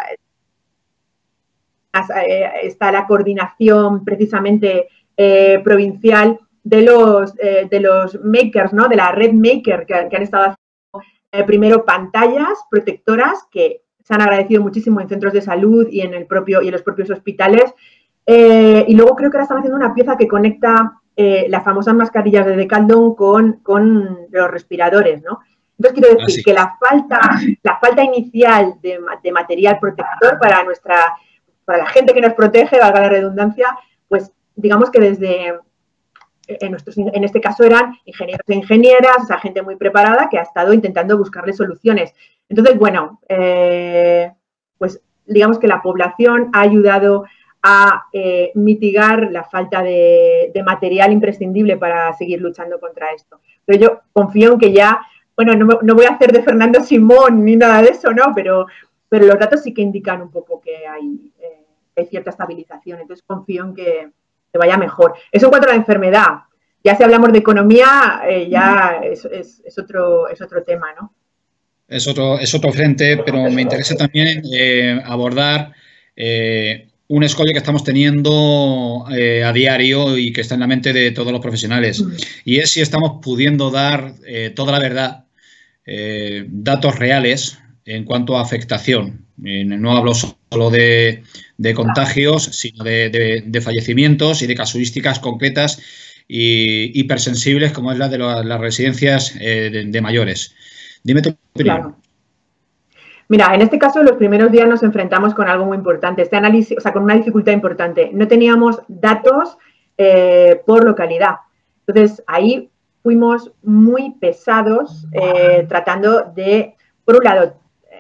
está la coordinación precisamente eh, provincial de los, eh, de los makers, ¿no? De la red maker que, que han estado haciendo eh, primero pantallas protectoras que se han agradecido muchísimo en centros de salud y en, el propio, y en los propios hospitales. Eh, y luego creo que ahora están haciendo una pieza que conecta eh, las famosas mascarillas de Decathlon con, con los respiradores, ¿no? Entonces quiero decir ah, sí. que la falta, la falta inicial de, de material protector para, nuestra, para la gente que nos protege, valga la redundancia, pues digamos que desde... En, nuestros, en este caso eran ingenieros e ingenieras, o sea, gente muy preparada que ha estado intentando buscarle soluciones. Entonces, bueno, eh, pues digamos que la población ha ayudado a eh, mitigar la falta de, de material imprescindible para seguir luchando contra esto. Pero yo confío en que ya, bueno, no, no voy a hacer de Fernando Simón ni nada de eso, ¿no? Pero, pero los datos sí que indican un poco que hay, eh, hay cierta estabilización. Entonces, confío en que que vaya mejor. Eso en cuanto a la enfermedad. Ya si hablamos de economía, eh, ya es, es, es, otro, es otro tema, ¿no? Es otro, es otro frente, pero me interesa también eh, abordar eh, un escollo que estamos teniendo eh, a diario y que está en la mente de todos los profesionales. Mm. Y es si estamos pudiendo dar eh, toda la verdad, eh, datos reales en cuanto a afectación. Eh, no hablo solo de, de contagios, sino de, de, de fallecimientos y de casuísticas concretas y hipersensibles, como es la de la, las residencias eh, de, de mayores. Dime tu opinión. Claro. Mira, en este caso, los primeros días nos enfrentamos con algo muy importante, este análisis, o sea, con una dificultad importante. No teníamos datos eh, por localidad. Entonces, ahí fuimos muy pesados eh, tratando de, por un lado,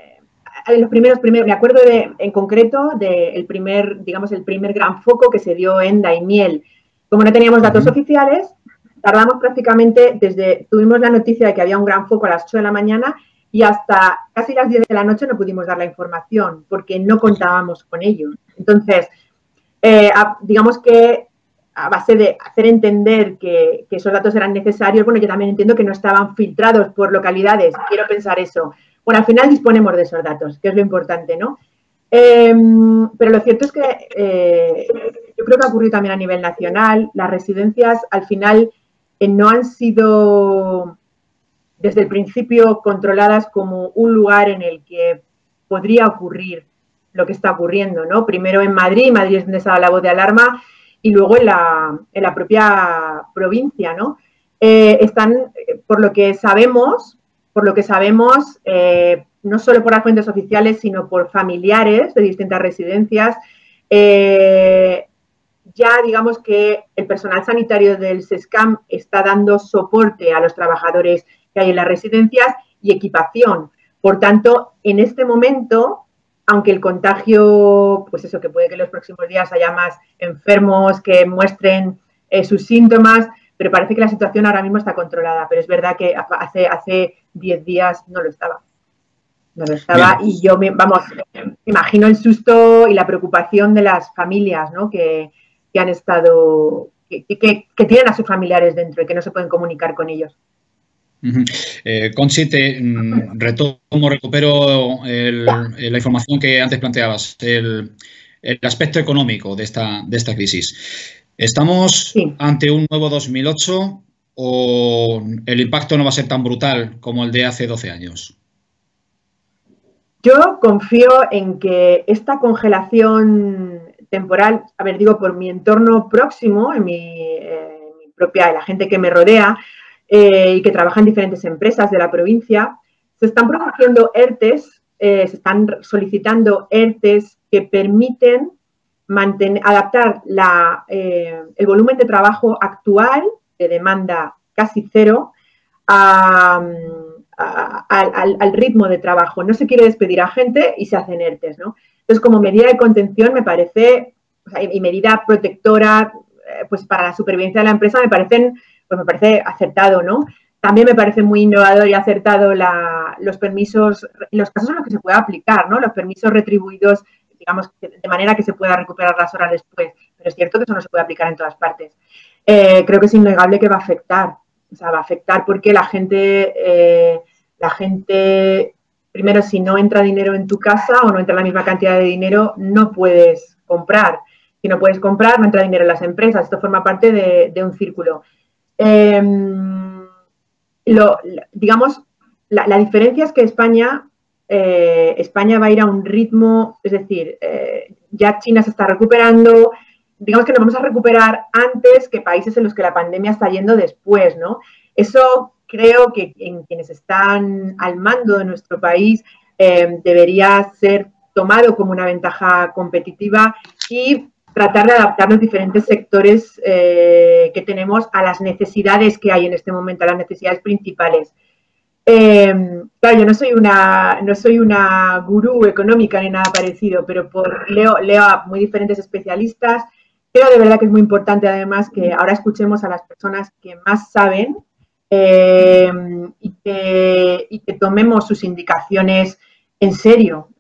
en los primeros, primeros, me acuerdo de, en concreto del primer, digamos, el primer gran foco que se dio en Daimiel. Como no teníamos datos uh-huh. oficiales, tardamos prácticamente desde, tuvimos la noticia de que había un gran foco a las ocho de la mañana y hasta casi las diez de la noche no pudimos dar la información porque no contábamos con ello. Entonces, eh, a, digamos que a base de hacer entender que, que esos datos eran necesarios, bueno, yo también entiendo que no estaban filtrados por localidades, quiero pensar eso. Bueno, al final disponemos de esos datos, que es lo importante, ¿no? Eh, pero lo cierto es que eh, yo creo que ha ocurrido también a nivel nacional. Las residencias, al final, eh, no han sido desde el principio controladas como un lugar en el que podría ocurrir lo que está ocurriendo, ¿no? Primero en Madrid, Madrid es donde está la voz de alarma, y luego en la, en la propia provincia, ¿no? Eh, están, por lo que sabemos, por lo que sabemos, eh, no solo por las fuentes oficiales, sino por familiares de distintas residencias, eh, ya digamos que el personal sanitario del SESCAM está dando soporte a los trabajadores que hay en las residencias y equipación. Por tanto, en este momento, aunque el contagio, pues eso, que puede que en los próximos días haya más enfermos que muestren eh, sus síntomas, pero parece que la situación ahora mismo está controlada. Pero es verdad que hace hace diez días no lo estaba. No lo estaba. Bien. Y yo, me, vamos, me imagino el susto y la preocupación de las familias, ¿no? Que, que han estado, que, que, que tienen a sus familiares dentro y que no se pueden comunicar con ellos. Uh-huh. eh, Conchi, te mm, retomo, recupero el, la información que antes planteabas, el, el aspecto económico de esta, de esta crisis. ¿Estamos sí. ante un nuevo dos mil ocho o el impacto no va a ser tan brutal como el de hace doce años? Yo confío en que esta congelación temporal, a ver, digo, por mi entorno próximo, en mi, eh, mi propia, la gente que me rodea, Eh, y que trabajan en diferentes empresas de la provincia, se están produciendo ERTES, eh, se están solicitando ERTES que permiten mantener, adaptar la, eh, el volumen de trabajo actual, de demanda casi cero, a, a, a, al, al ritmo de trabajo. No se quiere despedir a gente y se hacen ERTES, ¿no? Entonces, como medida de contención, me parece, o sea, y medida protectora, eh, pues para la supervivencia de la empresa, me parecen pues me parece acertado, ¿no? También me parece muy innovador y acertado la, los permisos, los casos en los que se pueda aplicar, ¿no? Los permisos retribuidos, digamos, de manera que se pueda recuperar las horas después. Pero es cierto que eso no se puede aplicar en todas partes. Eh, creo que es innegable que va a afectar. O sea, va a afectar porque la gente, eh, la gente, primero, si no entra dinero en tu casa o no entra la misma cantidad de dinero, no puedes comprar. Si no puedes comprar, no entra dinero en las empresas. Esto forma parte de, de un círculo. Eh, lo, digamos, la, la diferencia es que España, eh, España va a ir a un ritmo, es decir, eh, ya China se está recuperando, digamos que nos vamos a recuperar antes que países en los que la pandemia está yendo después, ¿no? Eso creo que en quienes están al mando de nuestro país eh, debería ser tomado como una ventaja competitiva y tratar de adaptar los diferentes sectores eh, que tenemos a las necesidades que hay en este momento, a las necesidades principales. Eh, claro, yo no soy una no soy una gurú económica ni nada parecido, pero por, leo, leo a muy diferentes especialistas. Creo de verdad que es muy importante, además, que ahora escuchemos a las personas que más saben eh, y, que, y que tomemos sus indicaciones en serio.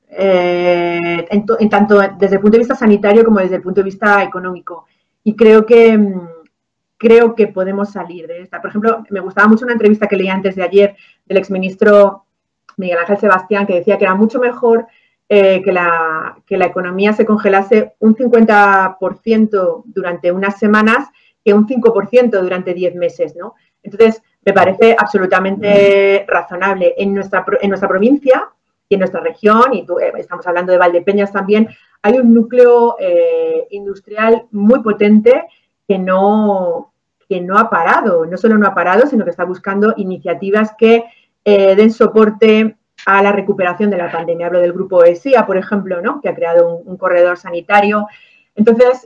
Eh, en, to, en tanto desde el punto de vista sanitario como desde el punto de vista económico. Y creo que, creo que podemos salir de esta. Por ejemplo, me gustaba mucho una entrevista que leí antes de ayer del exministro Miguel Ángel Sebastián, que decía que era mucho mejor eh, que, la, que la economía se congelase un cincuenta por ciento durante unas semanas que un cinco por ciento durante diez meses, ¿no? Entonces, me parece absolutamente razonable. En nuestra, en nuestra provincia y en nuestra región, y tú, eh, estamos hablando de Valdepeñas también, hay un núcleo eh, industrial muy potente que no, que no ha parado. No solo no ha parado, sino que está buscando iniciativas que eh, den soporte a la recuperación de la pandemia. Hablo del grupo ESIA, por ejemplo, ¿no? Que ha creado un, un corredor sanitario. Entonces,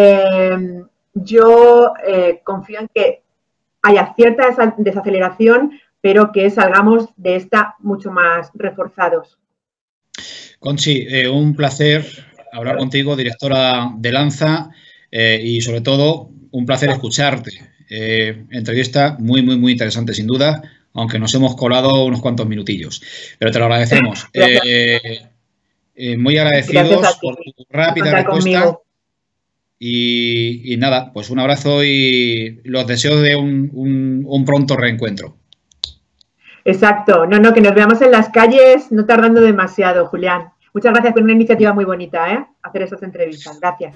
eh, yo eh, confío en que haya cierta desaceleración, pero que salgamos de esta mucho más reforzados. Conchi, eh, un placer hablar contigo, directora de Lanza, eh, y sobre todo un placer escucharte. Eh, entrevista muy, muy, muy interesante, sin duda, aunque nos hemos colado unos cuantos minutillos, pero te lo agradecemos. Eh, eh, muy agradecidos por tu rápida respuesta. Y, y nada, pues un abrazo y los deseos de un, un, un pronto reencuentro. Exacto. No, no, que nos veamos en las calles no tardando demasiado, Julián. Muchas gracias por una iniciativa muy bonita, ¿eh? Hacer esas entrevistas. Gracias.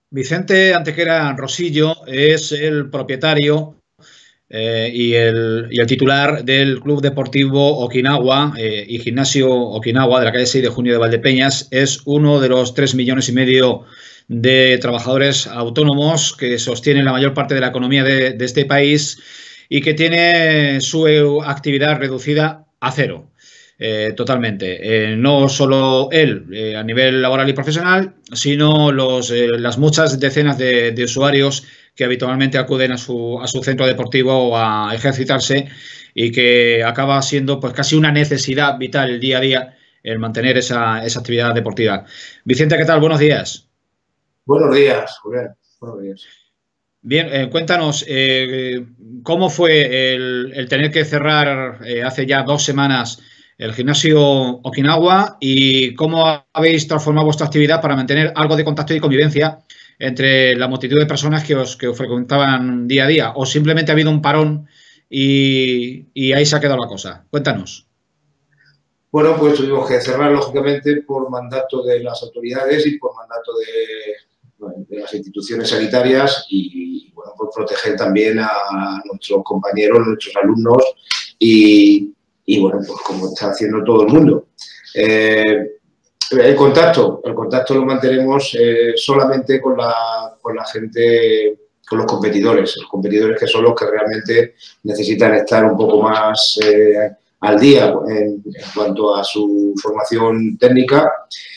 Vicente Antequera Rosillo es el propietario eh, y, el, y el titular del Club Deportivo Okinawa eh, y Gimnasio Okinawa de la calle seis de junio de Valdepeñas. Es uno de los tres millones y medio de trabajadores autónomos que sostienen la mayor parte de la economía de, de este país y que tiene su actividad reducida a cero. Eh, totalmente. Eh, no solo él eh, a nivel laboral y profesional, sino los, eh, las muchas decenas de, de usuarios que habitualmente acuden a su, a su centro deportivo a ejercitarse y que acaba siendo pues casi una necesidad vital el día a día el mantener esa, esa actividad deportiva. Vicente, ¿qué tal? Buenos días. Buenos días, Julián. Buenos días. Bien, eh, cuéntanos, eh, ¿cómo fue el, el tener que cerrar eh, hace ya dos semanas el gimnasio Okinawa y cómo habéis transformado vuestra actividad para mantener algo de contacto y convivencia entre la multitud de personas que os, que os frecuentaban día a día? ¿O simplemente ha habido un parón y, y ahí se ha quedado la cosa? Cuéntanos. Bueno, pues tuvimos que cerrar, lógicamente, por mandato de las autoridades y por mandato de, bueno, de las instituciones sanitarias y, bueno, por proteger también a nuestros compañeros, nuestros alumnos y, y bueno, pues como está haciendo todo el mundo. Eh, el contacto, el contacto lo mantenemos eh, solamente con la, con la gente, con los competidores, los competidores que son los que realmente necesitan estar un poco más eh, al día en, en cuanto a su formación técnica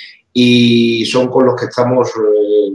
y son con los que estamos eh,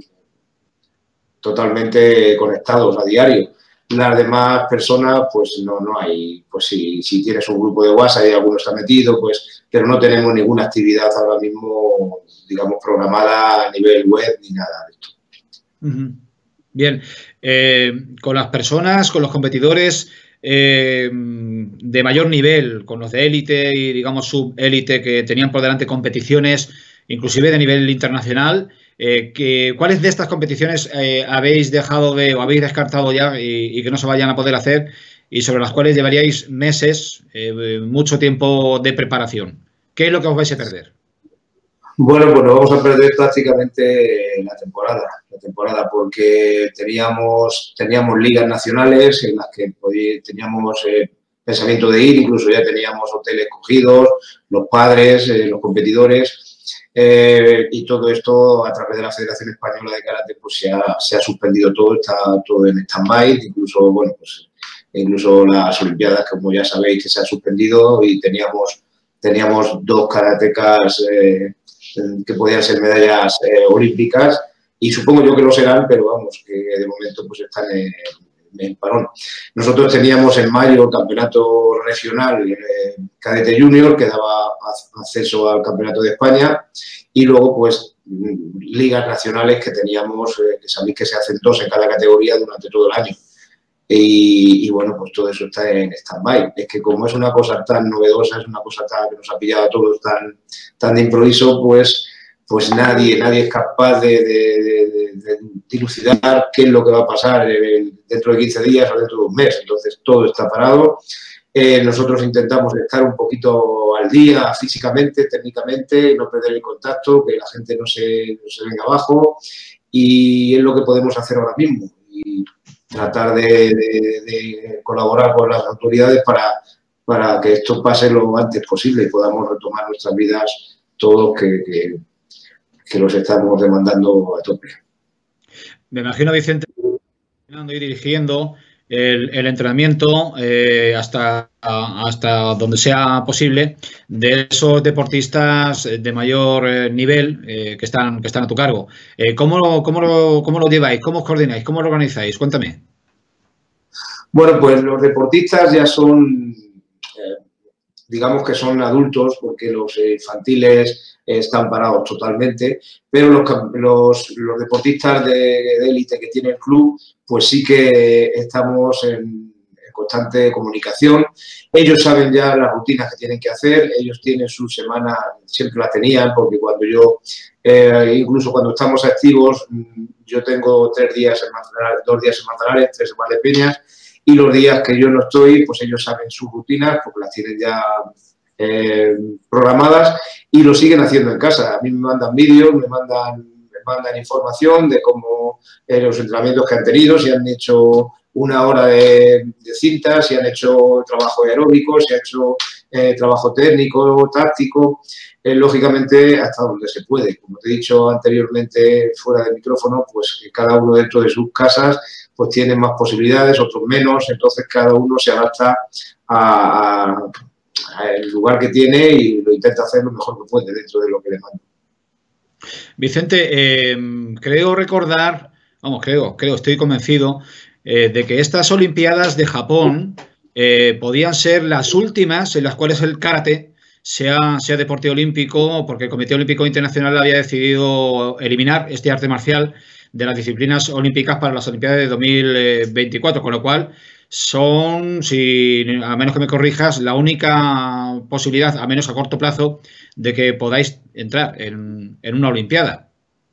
totalmente conectados a diario. Las demás personas, pues no, no hay, pues si, si tienes un grupo de WhatsApp y alguno está metido, pues, pero no tenemos ninguna actividad ahora mismo, digamos, programada a nivel web ni nada de esto. Uh-huh. Bien, eh, con las personas, con los competidores eh, de mayor nivel, con los de élite y, digamos, subélite que tenían por delante competiciones, inclusive de nivel internacional, Eh, que, ¿cuáles de estas competiciones eh, habéis dejado de o habéis descartado ya y, y que no se vayan a poder hacer y sobre las cuales llevaríais meses, eh, mucho tiempo de preparación? ¿Qué es lo que os vais a perder? Bueno, pues nos vamos a perder prácticamente la temporada, la temporada porque teníamos, teníamos ligas nacionales en las que podí, teníamos eh, pensamiento de ir, incluso ya teníamos hoteles cogidos, los padres, eh, los competidores. Eh, y todo esto a través de la Federación Española de Karate pues se ha, se ha suspendido todo, está todo en stand-by, incluso, bueno, pues, incluso las Olimpiadas, como ya sabéis, que se ha suspendido y teníamos, teníamos dos karatecas eh, que podían ser medallas eh, olímpicas y supongo yo que lo serán, pero vamos, que de momento pues están en, en parón. Nosotros teníamos en mayo el campeonato regional eh, cadete junior que daba acceso al campeonato de España y luego pues ligas nacionales que teníamos, eh, que sabéis que se hacen dos en cada categoría durante todo el año. Y, y bueno, pues todo eso está en stand-by. Es que como es una cosa tan novedosa, es una cosa tan, que nos ha pillado a todos tan, tan de improviso, pues, pues nadie, nadie es capaz de, de, de, de dilucidar qué es lo que va a pasar dentro de quince días o dentro de un mes. Entonces todo está parado. Eh, nosotros intentamos estar un poquito al día físicamente, técnicamente, no perder el contacto, que la gente no se, no se venga abajo y es lo que podemos hacer ahora mismo y tratar de, de, de colaborar con las autoridades para, para que esto pase lo antes posible y podamos retomar nuestras vidas todos que, que, que los estamos demandando a tope. Me imagino, Vicente, y dirigiendo el, el entrenamiento eh, hasta, hasta donde sea posible de esos deportistas de mayor eh, nivel eh, que, están, que están a tu cargo. Eh, ¿cómo, cómo, lo, ¿Cómo lo lleváis? ¿Cómo os coordináis? ¿Cómo lo organizáis? Cuéntame. Bueno, pues los deportistas ya son, eh, digamos que son adultos porque los infantiles están parados totalmente, pero los, los, los deportistas de élite que tiene el club, pues sí que estamos en, en constante comunicación. Ellos saben ya las rutinas que tienen que hacer, ellos tienen su semana, siempre la tenían, porque cuando yo, eh, incluso cuando estamos activos, yo tengo tres días en Manzanares, dos días en Manzanares, tres en Valdepeñas, y los días que yo no estoy, pues ellos saben sus rutinas, porque las tienen ya eh, programadas y lo siguen haciendo en casa. A mí me mandan vídeos, me mandan, me mandan información de cómo eh, los entrenamientos que han tenido, si han hecho una hora de, de cintas, si han hecho trabajo aeróbico, si han hecho eh, trabajo técnico, táctico, eh, lógicamente hasta donde se puede. Como te he dicho anteriormente fuera del micrófono, pues que cada uno dentro de sus casas pues tiene más posibilidades, otros menos, entonces cada uno se adapta a, a, a el lugar que tiene y lo intenta hacer lo mejor que puede dentro de lo que le manda. Vicente, eh, creo recordar, vamos, creo, creo, estoy convencido eh, de que estas Olimpiadas de Japón eh, podían ser las últimas en las cuales el karate sea, sea deporte olímpico, porque el Comité Olímpico Internacional había decidido eliminar este arte marcial de las disciplinas olímpicas para las Olimpiadas de dos mil veinticuatro, con lo cual son, si a menos que me corrijas, la única posibilidad, a menos a corto plazo, de que podáis entrar en, en una Olimpiada.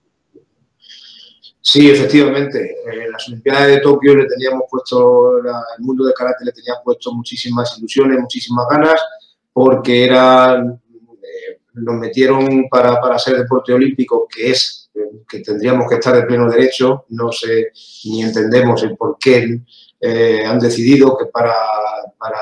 Sí, efectivamente. En las Olimpiadas de Tokio le teníamos puesto, el mundo del karate le tenía puesto muchísimas ilusiones, muchísimas ganas, porque era, eh, nos metieron para, para ser deporte olímpico, que es que tendríamos que estar de pleno derecho. No sé ni entendemos el por qué eh, han decidido que para, para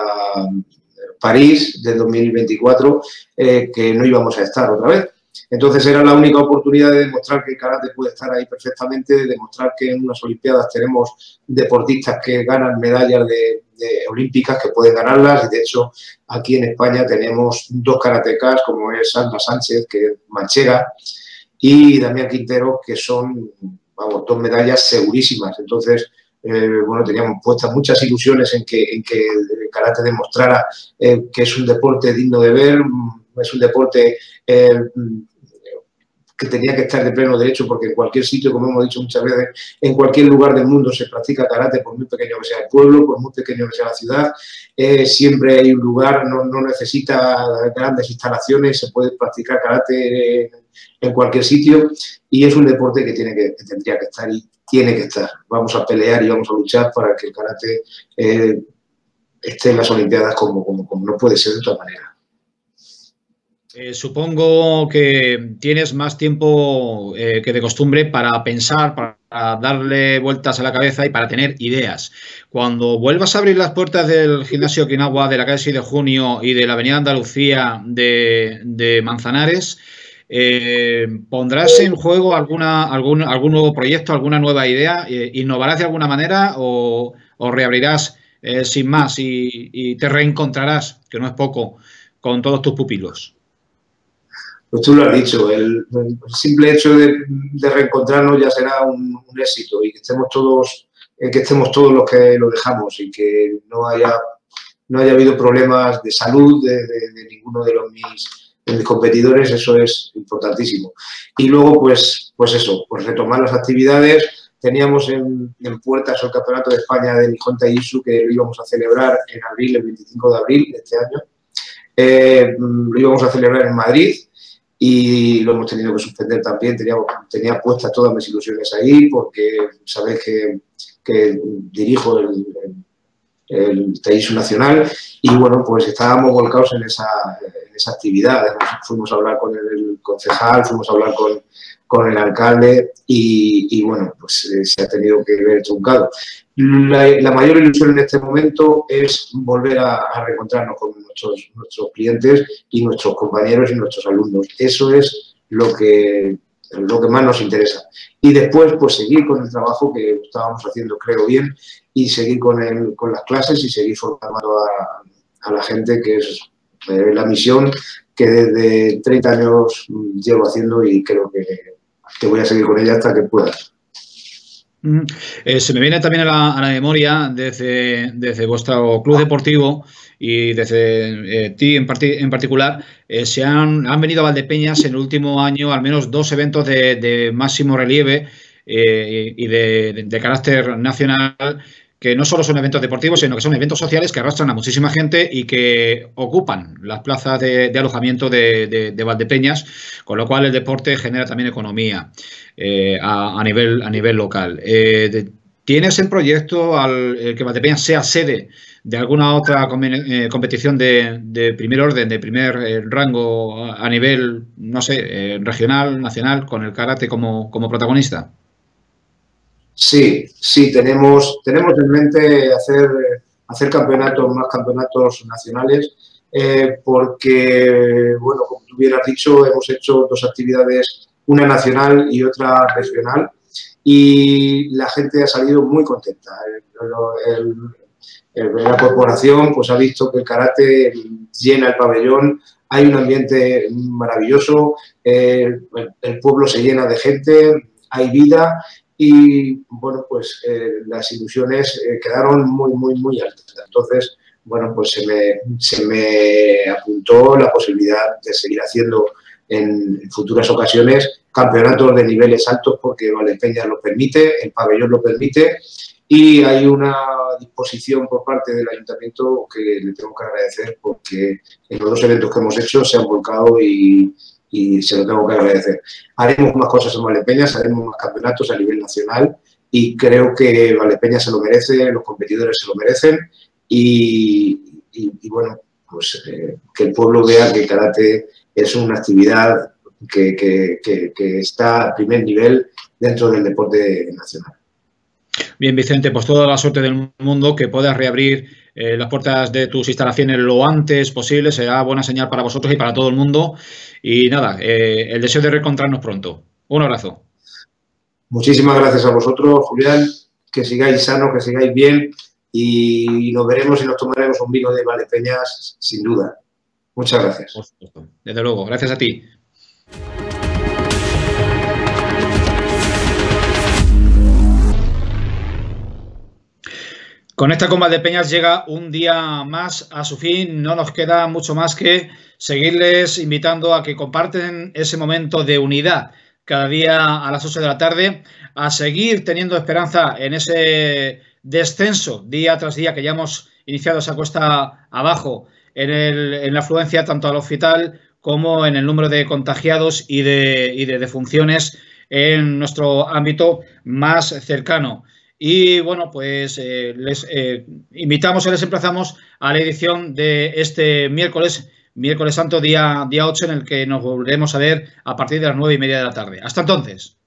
París de dos mil veinticuatro eh, que no íbamos a estar otra vez. Entonces era la única oportunidad de demostrar que el karate puede estar ahí perfectamente, de demostrar que en unas Olimpiadas tenemos deportistas que ganan medallas de, de olímpicas, que pueden ganarlas, y de hecho aquí en España tenemos dos karatecas como es Sandra Sánchez, que es manchega, y Damián Quintero, que son, vamos, dos medallas segurísimas. Entonces, eh, bueno, teníamos puestas muchas ilusiones en que, en que el karate demostrara eh, que es un deporte digno de ver, es un deporte eh, que tenía que estar de pleno derecho, porque en cualquier sitio, como hemos dicho muchas veces, en cualquier lugar del mundo se practica karate, por muy pequeño que sea el pueblo, por muy pequeño que sea la ciudad, eh, siempre hay un lugar, no, no necesita grandes instalaciones, se puede practicar karate en, en cualquier sitio, y es un deporte que, tiene que, que tendría que estar y tiene que estar. Vamos a pelear y vamos a luchar para que el karate eh, esté en las Olimpiadas como, como, como no puede ser de otra manera. Eh, supongo que tienes más tiempo eh, que de costumbre para pensar, para darle vueltas a la cabeza y para tener ideas. Cuando vuelvas a abrir las puertas del gimnasio Okinawa, de la calle seis de junio y de la avenida Andalucía de, de Manzanares, eh, ¿pondrás en juego alguna, algún, algún nuevo proyecto, alguna nueva idea? Eh, ¿Innovarás de alguna manera o, o reabrirás eh, sin más y, y te reencontrarás, que no es poco, con todos tus pupilos? Pues tú lo has dicho, el, el simple hecho de, de reencontrarnos ya será un, un éxito, y que estemos todos, eh, que estemos todos los que lo dejamos, y que no haya, no haya habido problemas de salud de, de, de ninguno de los mis, de mis competidores. Eso es importantísimo. Y luego, pues, pues eso, pues retomar las actividades. Teníamos en, en puertas el Campeonato de España de Nihon Taijutsu, que lo íbamos a celebrar en abril, el veinticinco de abril de este año. Eh, lo íbamos a celebrar en Madrid, y lo hemos tenido que suspender también. Tenía, tenía puestas todas mis ilusiones ahí, porque sabéis que, que dirijo el, el, el Taijutsu Nacional, y bueno, pues estábamos volcados en esa, en esa actividad. Fuimos a hablar con el concejal, fuimos a hablar con, con el alcalde, y, y bueno, pues eh, se ha tenido que ver truncado. La, la mayor ilusión en este momento es volver a, a reencontrarnos con nuestros, nuestros clientes y nuestros compañeros y nuestros alumnos. Eso es lo que, lo que más nos interesa. Y después, pues seguir con el trabajo que estábamos haciendo, creo bien, y seguir con, el, con las clases y seguir formando a, a la gente, que es eh, la misión que desde treinta años llevo haciendo, y creo que, que voy a seguir con ella hasta que pueda. Eh, se me viene también a la, a la memoria desde, desde vuestro club deportivo y desde eh, ti en, parti en particular, eh, se han, han venido a Valdepeñas en el último año al menos dos eventos de, de máximo relieve eh, y de, de, de carácter nacional, que no solo son eventos deportivos, sino que son eventos sociales que arrastran a muchísima gente y que ocupan las plazas de, de alojamiento de, de, de Valdepeñas, con lo cual el deporte genera también economía eh, a, a, nivel, a nivel local. Eh, de, ¿Tienes en proyecto al, eh, que Valdepeñas sea sede de alguna otra com eh, competición de, de primer orden, de primer eh, rango a, a nivel, no sé, eh, regional, nacional, con el karate como, como protagonista? Sí, sí, tenemos, tenemos en mente hacer, hacer campeonatos, más campeonatos nacionales, eh, porque, bueno, como tú bien has dicho, hemos hecho dos actividades, una nacional y otra regional, y la gente ha salido muy contenta. El, el, el, la corporación pues ha visto que el karate llena el pabellón, hay un ambiente maravilloso, eh, el, el pueblo se llena de gente, hay vida y, bueno, pues eh, las ilusiones eh, quedaron muy, muy, muy altas. Entonces, bueno, pues se me, se me apuntó la posibilidad de seguir haciendo en, en futuras ocasiones campeonatos de niveles altos porque Valdepeñas lo permite, el pabellón lo permite y hay una disposición por parte del ayuntamiento que le tengo que agradecer porque en los dos eventos que hemos hecho se han volcado y, y se lo tengo que agradecer. Haremos más cosas en Valdepeñas, haremos más campeonatos a nivel nacional y creo que Valdepeñas se lo merece, los competidores se lo merecen y, y, y bueno, pues eh, que el pueblo vea que el karate es una actividad Que, que, que, que está a primer nivel dentro del deporte nacional. Bien, Vicente, pues toda la suerte del mundo, que puedas reabrir eh, las puertas de tus instalaciones lo antes posible, será buena señal para vosotros y para todo el mundo. Y nada, eh, el deseo de reencontrarnos pronto. Un abrazo. Muchísimas gracias a vosotros, Julián, que sigáis sanos, que sigáis bien y nos veremos y nos tomaremos un vino de Valdepeñas, sin duda. Muchas gracias. Por supuesto. Desde luego, gracias a ti. Con esta con Valdepeñas llega un día más a su fin. No nos queda mucho más que seguirles invitando a que comparten ese momento de unidad cada día a las ocho de la tarde, a seguir teniendo esperanza en ese descenso día tras día que ya hemos iniciado esa cuesta abajo en, el, en la afluencia tanto al hospital como en el número de contagiados y de, y de defunciones en nuestro ámbito más cercano. Y bueno, pues eh, les eh, invitamos y les emplazamos a la edición de este miércoles, miércoles santo, día, día ocho, en el que nos volveremos a ver a partir de las nueve y media de la tarde. Hasta entonces.